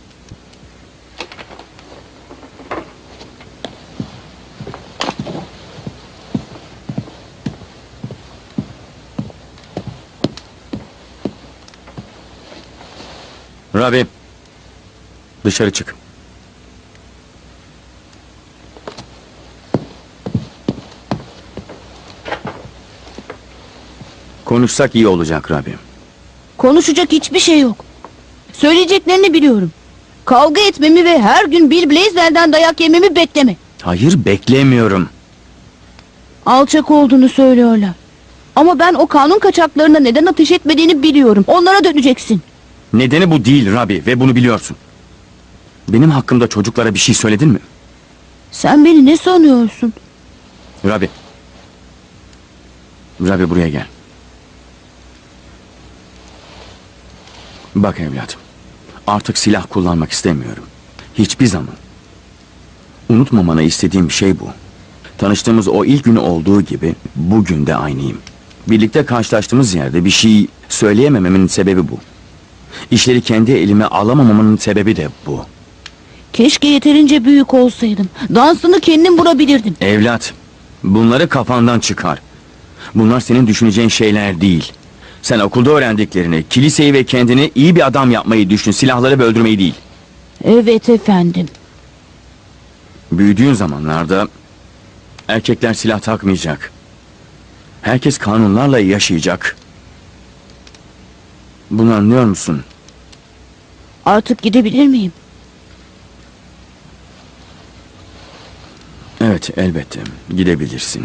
Rabi, dışarı çık. Konuşsak iyi olacak Rabi. Konuşacak hiçbir şey yok. Söyleyeceklerini biliyorum. Kavga etmemi ve her gün Bill Blaisdell'den dayak yememi bekleme. Hayır, beklemiyorum. Alçak olduğunu söylüyorlar. Ama ben o kanun kaçaklarına neden ateş etmediğini biliyorum. Onlara döneceksin. Nedeni bu değil Rabi ve bunu biliyorsun. Benim hakkımda çocuklara bir şey söyledin mi? Sen beni ne sanıyorsun? Rabi. Rabi buraya gel. Bak evladım. Artık silah kullanmak istemiyorum. Hiçbir zaman. Unutmamanı istediğim şey bu. Tanıştığımız o ilk günü olduğu gibi bugün de aynıyım. Birlikte karşılaştığımız yerde bir şey söyleyemememin sebebi bu. İşleri kendi elime alamamamın sebebi de bu. Keşke yeterince büyük olsaydım. Dansını kendim vurabilirdim. Evlat, bunları kafandan çıkar. Bunlar senin düşüneceğin şeyler değil. Sen okulda öğrendiklerini, kiliseyi ve kendini iyi bir adam yapmayı düşün, silahları ve öldürmeyi değil. Evet efendim. Büyüdüğün zamanlarda erkekler silah takmayacak. Herkes kanunlarla yaşayacak. Bunu anlıyor musun? Artık gidebilir miyim? Evet, elbette. Gidebilirsin.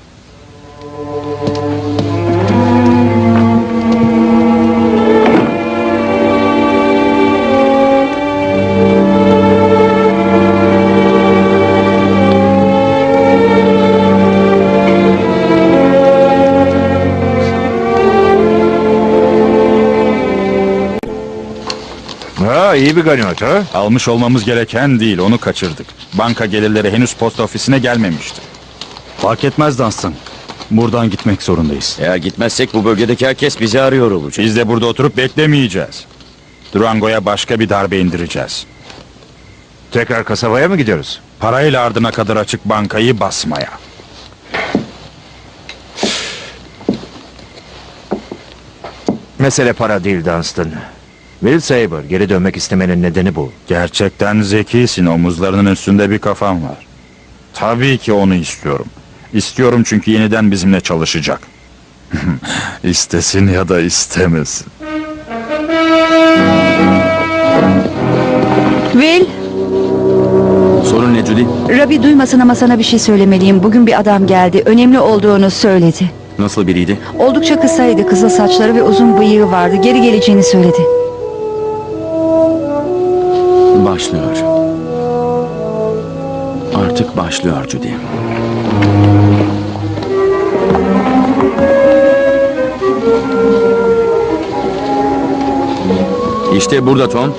Ha, iyi bir ganimet ha? Almış olmamız gereken değil, onu kaçırdık. Banka gelirleri henüz posta ofisine gelmemişti. Fark etmez Dunstan. Buradan gitmek zorundayız. Eğer gitmezsek bu bölgedeki herkes bizi arıyor olacak. Biz de burada oturup beklemeyeceğiz. Durango'ya başka bir darbe indireceğiz. Tekrar kasabaya mı gidiyoruz? Parayla ardına kadar açık bankayı basmaya. Mesele para değil Dunstan. Will Saber geri dönmek istemenin nedeni bu. Gerçekten zekisin, omuzlarının üstünde bir kafan var. Tabii ki onu istiyorum. İstiyorum çünkü yeniden bizimle çalışacak. İstesin ya da istemesin. Will, Sorun ne Judy? Rabi duymasın ama sana bir şey söylemeliyim. Bugün bir adam geldi, önemli olduğunu söyledi. Nasıl biriydi? Oldukça kısaydı, kızıl saçları ve uzun bıyığı vardı. Geri geleceğini söyledi. Başlıyor. Artık başlıyor Judy. İşte burada Tom.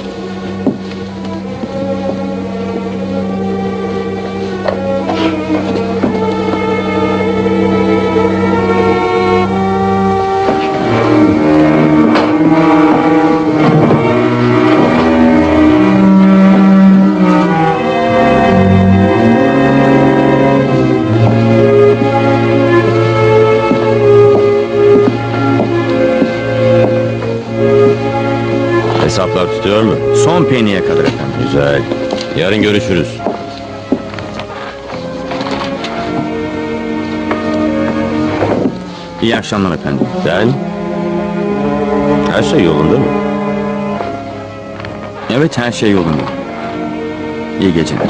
Hesaplar tutuyor mu? Son penny'e kadar efendim. Güzel. Yarın görüşürüz. İyi akşamlar efendim. Sen? Her şey yolunda mı? Evet, her şey yolunda. İyi geceler.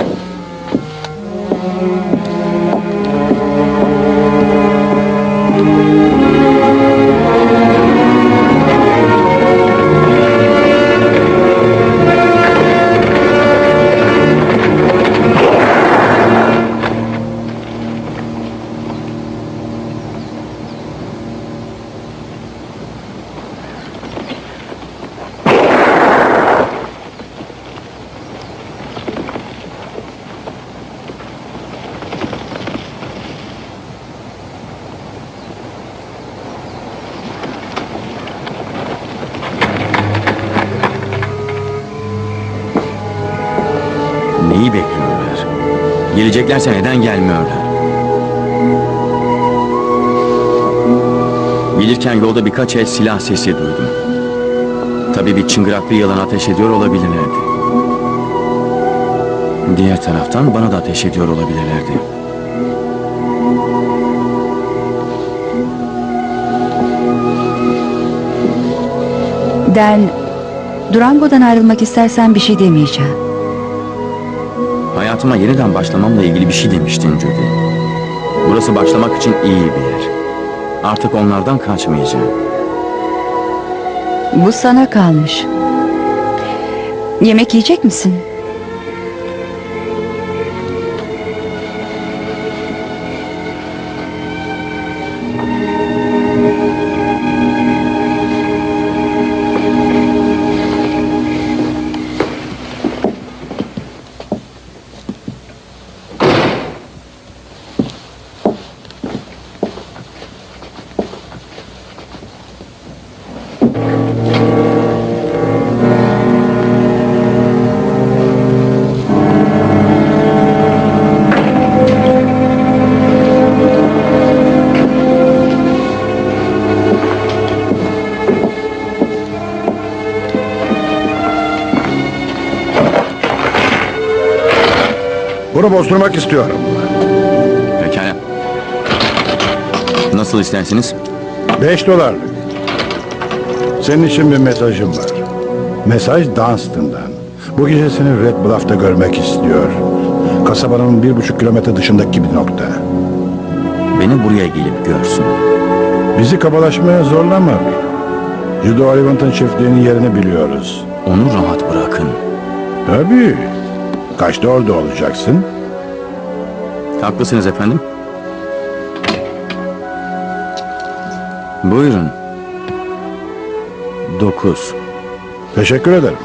Geleceklerse neden gelmiyorlar? Gelirken yolda birkaç el silah sesi duydum. Tabii bir çıngıraklı yılan ateş ediyor olabilirlerdi. Diğer taraftan bana da ateş ediyor olabilirlerdi. Dan, Durango'dan ayrılmak istersen bir şey demeyeceğim. Hayatıma yeniden başlamamla ilgili bir şey demiştin Judy. Burası başlamak için iyi bir yer. Artık onlardan kaçmayacağım. Bu sana kalmış. Yemek yiyecek misin? Bunu bozdurmak istiyorum. Pekala. Nasıl istersiniz? Beş dolarlık. Senin için bir mesajım var. Mesaj Dunstan'dan. Bu gece seni Red Bluff'ta görmek istiyor. Kasabanın bir buçuk kilometre dışındaki bir nokta. Beni buraya gelip görsün. Bizi kabalaşmaya zorlama. Judy Oliphant'ın çiftliğinin yerini biliyoruz. Onu rahat bırakın. Tabii. Kaçta orada olacaksın? Haklısınız efendim. Buyurun. Dokuz. Teşekkür ederim.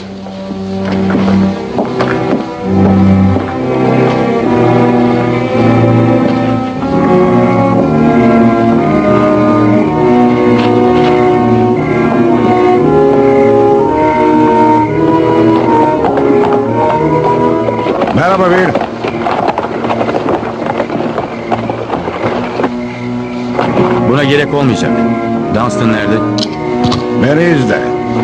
Merhaba Will. Buna gerek olmayacak. Dunstan nerede? Beni izle.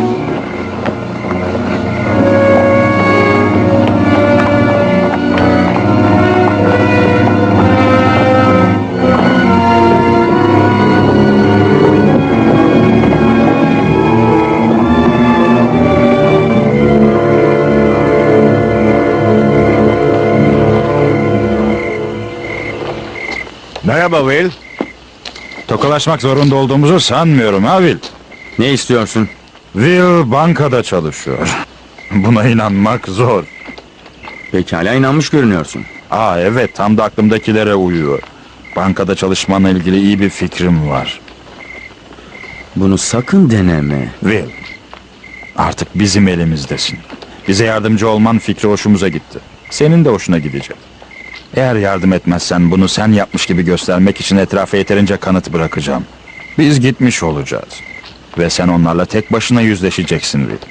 Merhaba Will. Tokalaşmak zorunda olduğumuzu sanmıyorum ha Will. Ne istiyorsun? Will bankada çalışıyor. Buna inanmak zor. Pekala, inanmış görünüyorsun. Aa evet, tam da aklımdakilere uyuyor. Bankada çalışmanla ilgili iyi bir fikrim var. Bunu sakın deneme. Will, artık bizim elimizdesin. Bize yardımcı olman fikri hoşumuza gitti. Senin de hoşuna gidecek. Eğer yardım etmezsen bunu sen yapmış gibi göstermek için etrafa yeterince kanıt bırakacağım. Biz gitmiş olacağız. Ve sen onlarla tek başına yüzleşeceksin Will.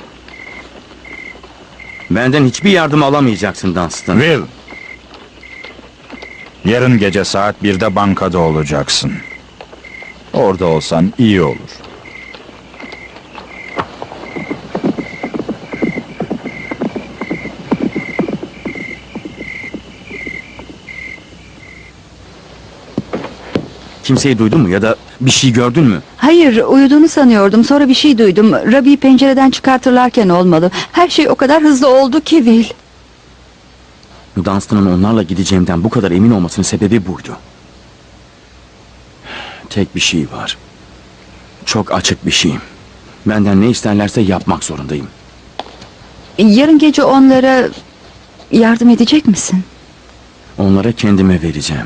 Benden hiçbir yardım alamayacaksın Dunstan. Will. Yarın gece saat birde bankada olacaksın. Orada olsan iyi olur. Kimseyi duydun mu ya da bir şey gördün mü? Hayır, uyuduğunu sanıyordum. Sonra bir şey duydum. Robbie'yi pencereden çıkartırlarken olmalı. Her şey o kadar hızlı oldu ki Will. Dunstan'ın onlarla gideceğimden bu kadar emin olmasının sebebi buydu. Tek bir şey var. Çok açık bir şey. Benden ne isterlerse yapmak zorundayım. Yarın gece onlara yardım edecek misin? Onlara kendime vereceğim.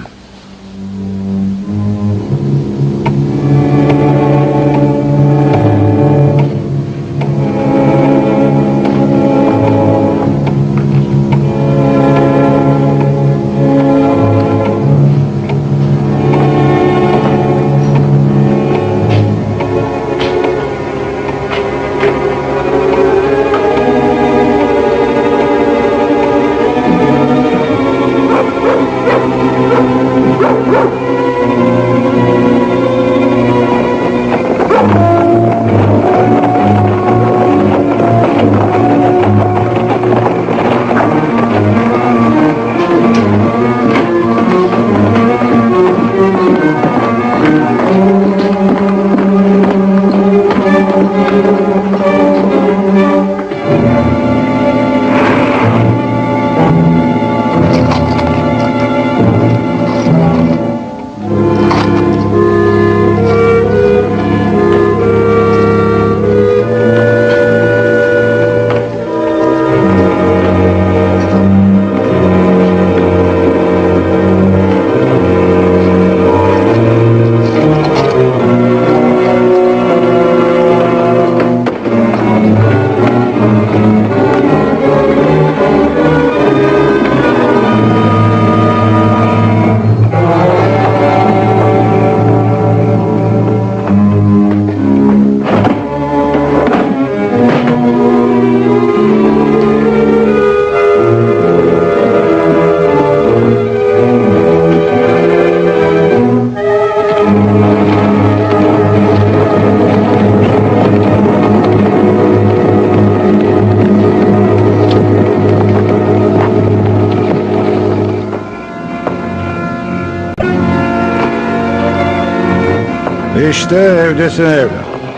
İşte evdesin evlat.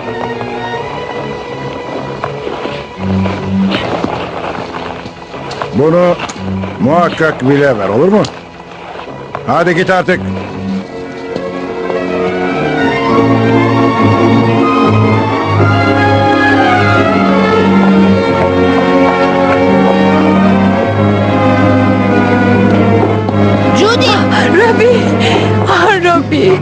Bunu muhakkak bile ver, olur mu? Hadi git artık. Judy! Robbie! Ah Robbie!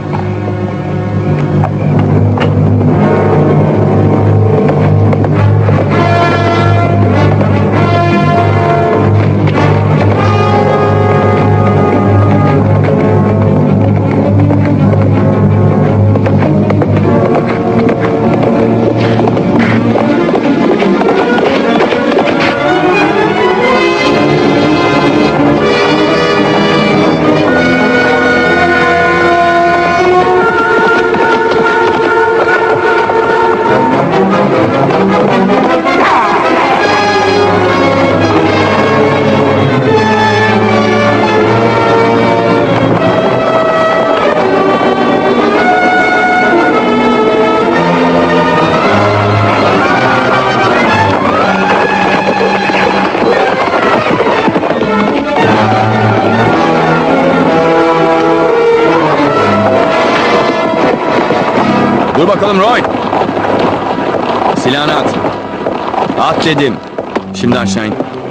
Dur bakalım Roy. Silahını at. At dedim. Şimdi aşağı in.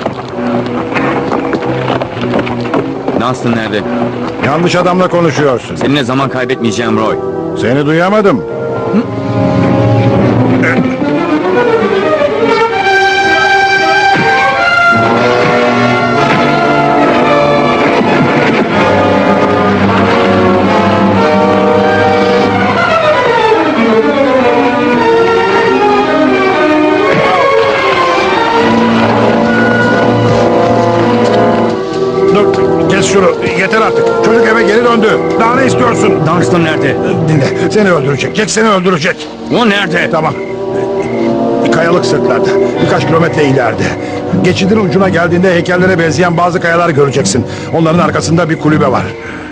Dunstan nerede? Yanlış adamla konuşuyorsun. Seninle zaman kaybetmeyeceğim Roy. Seni duyamadım. Dur, kes şunu. Yeter artık. Çocuk eve geri döndü. Daha ne istiyorsun? Dunstan nerede? Dinle. Seni öldürecek. Jack seni öldürecek. O nerede? Tamam. Kayalık sırtlarda. Birkaç kilometre ileride. Geçidin ucuna geldiğinde heykellere benzeyen bazı kayalar göreceksin. Onların arkasında bir kulübe var.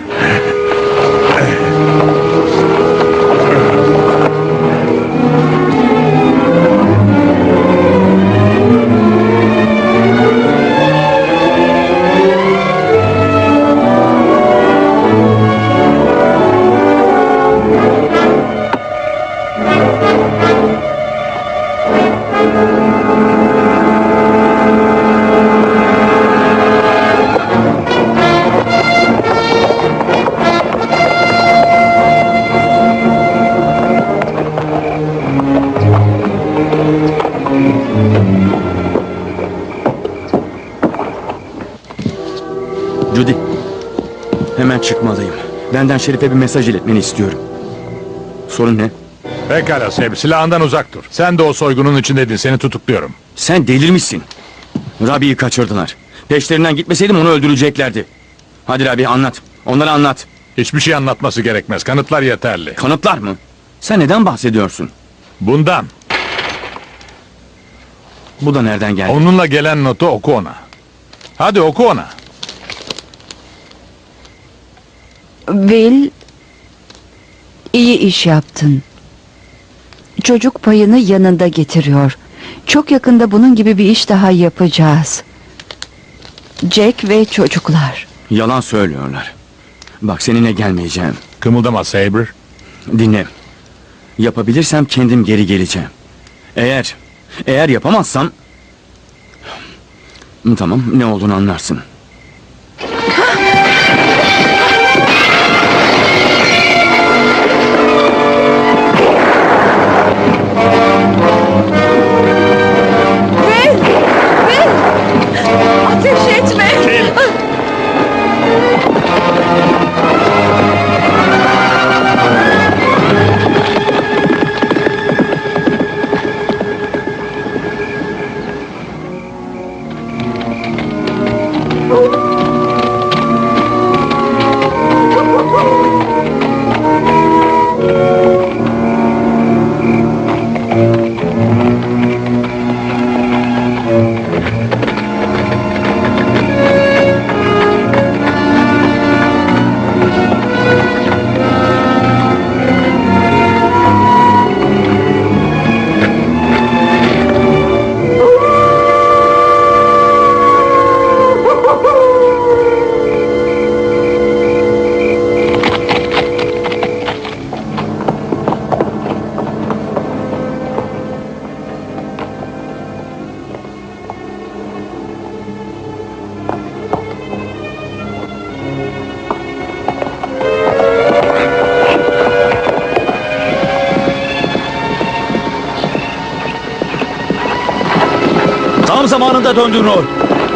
Judy. Hemen çıkmalıyım. Benden Şerif'e bir mesaj iletmeni istiyorum. Sorun ne? Pekala Seb, silahından uzak dur. Sen de o soygunun içindeydin, seni tutukluyorum. Sen delirmişsin. Rabi'yi kaçırdılar. Peşlerinden gitmeseydim onu öldüreceklerdi. Hadi Rabi anlat. Onlara anlat. Hiçbir şey anlatması gerekmez, kanıtlar yeterli. Kanıtlar mı? Sen neden bahsediyorsun? Bundan. Bu da nereden geldi? Onunla gelen notu oku ona. Hadi oku ona. Will, iyi iş yaptın. Çocuk payını yanında getiriyor. Çok yakında bunun gibi bir iş daha yapacağız. Jack ve çocuklar. Yalan söylüyorlar. Bak seninle gelmeyeceğim. Kımıldama Saber. Dinle. Yapabilirsem kendim geri geleceğim. Eğer, eğer yapamazsam... Tamam, ne olduğunu anlarsın. Ateş etme! zamanında döndün Roy.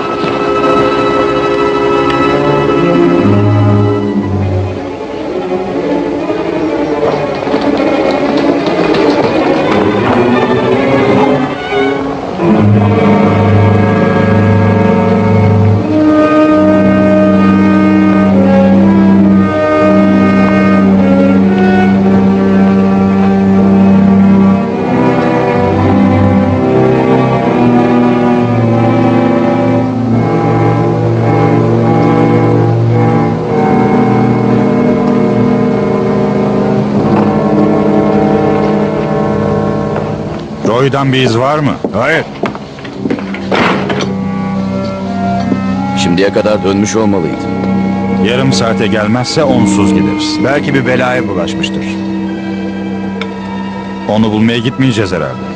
Roy'dan bir iz var mı? Hayır. Şimdiye kadar dönmüş olmalıydı. Yarım saate gelmezse onsuz gideriz. Belki bir belaya bulaşmıştır. Onu bulmaya gitmeyeceğiz herhalde.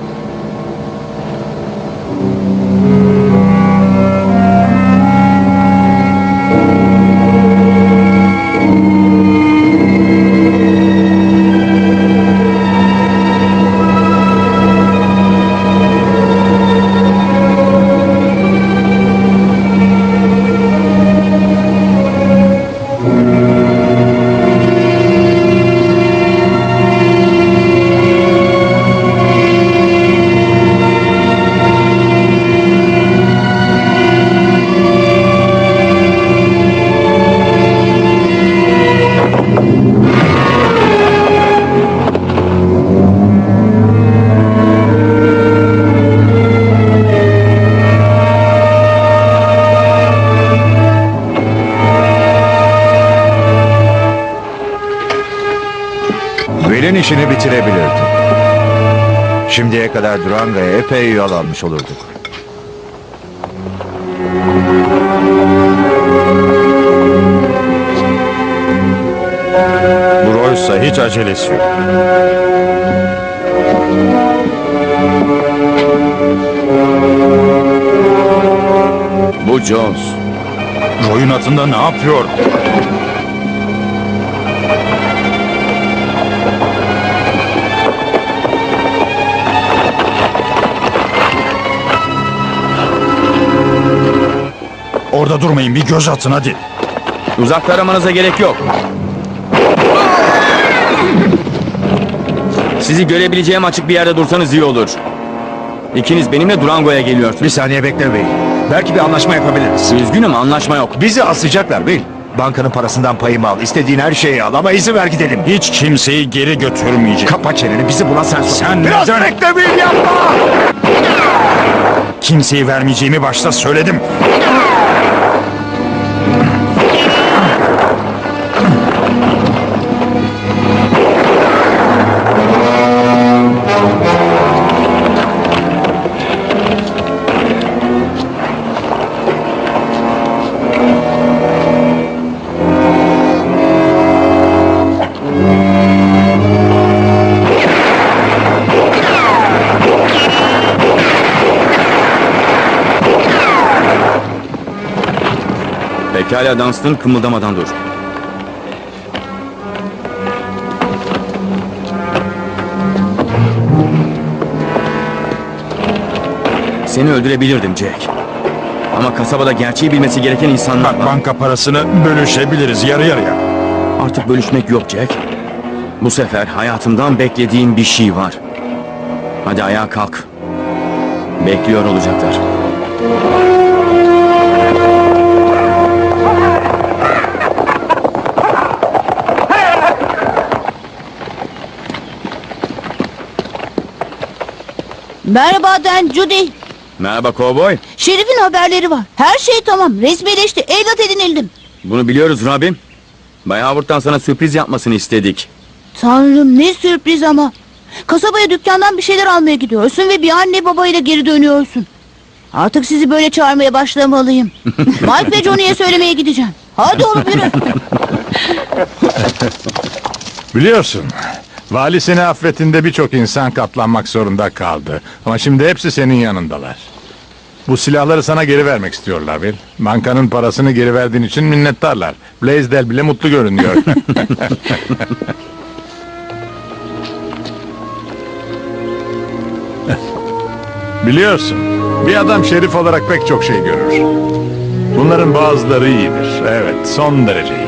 Will'in işini bitirebilirdi. Şimdiye kadar Duranga'ya epey yol almış olurduk. Bu Roy'sa hiç acelesi yok. Bu Jones. Roy'un atında ne yapıyor? Orada durmayın, bir göz atın hadi. Uzakta aramanıza gerek yok. Sizi görebileceğim açık bir yerde dursanız iyi olur. İkiniz benimle Durango'ya geliyorsunuz. Bir saniye bekle Will. Belki bir anlaşma yapabiliriz. Üzgünüm, anlaşma yok. Bizi asacaklar Will. Bankanın parasından payımı al. İstediğin her şeyi al ama izin ver gidelim. Hiç kimseyi geri götürmeyecek. Kapa çeneni, bizi bulan sen sor. Sen Biraz neden- bekle Will, yapma! Kimseyi vermeyeceğimi başta söyledim. Pekala Dunstan, kımıldamadan dur. Seni öldürebilirdim Jack. Ama kasabada gerçeği bilmesi gereken insanlar Bak, var. banka parasını bölüşebiliriz yarı yarıya. Artık bölüşmek yok Jack. Bu sefer hayatımdan beklediğim bir şey var. Hadi ayağa kalk. Bekliyor olacaklar. Merhaba Dan, Judy. Merhaba kovboy. Şerif'in haberleri var. Her şey tamam. Resmileşti. Evlat edinildim. Bunu biliyoruz Robin. Bay Howard'tan sana sürpriz yapmasını istedik. Tanrım, ne sürpriz ama. Kasabaya dükkandan bir şeyler almaya gidiyorsun ve bir anne babayla geri dönüyorsun. Artık sizi böyle çağırmaya başlamalıyım. Mike ve Johnny'ye söylemeye gideceğim. Hadi oğlum, yürü. Biliyorsun, vali seni affettiğinde birçok insan katlanmak zorunda kaldı. Ama şimdi hepsi senin yanındalar. Bu silahları sana geri vermek istiyorlar Will. Bankanın parasını geri verdiğin için minnettarlar. Blaisdell bile mutlu görünüyor. Biliyorsun, Bir adam şerif olarak pek çok şey görür. Bunların bazıları iyidir. Evet, son derece iyi.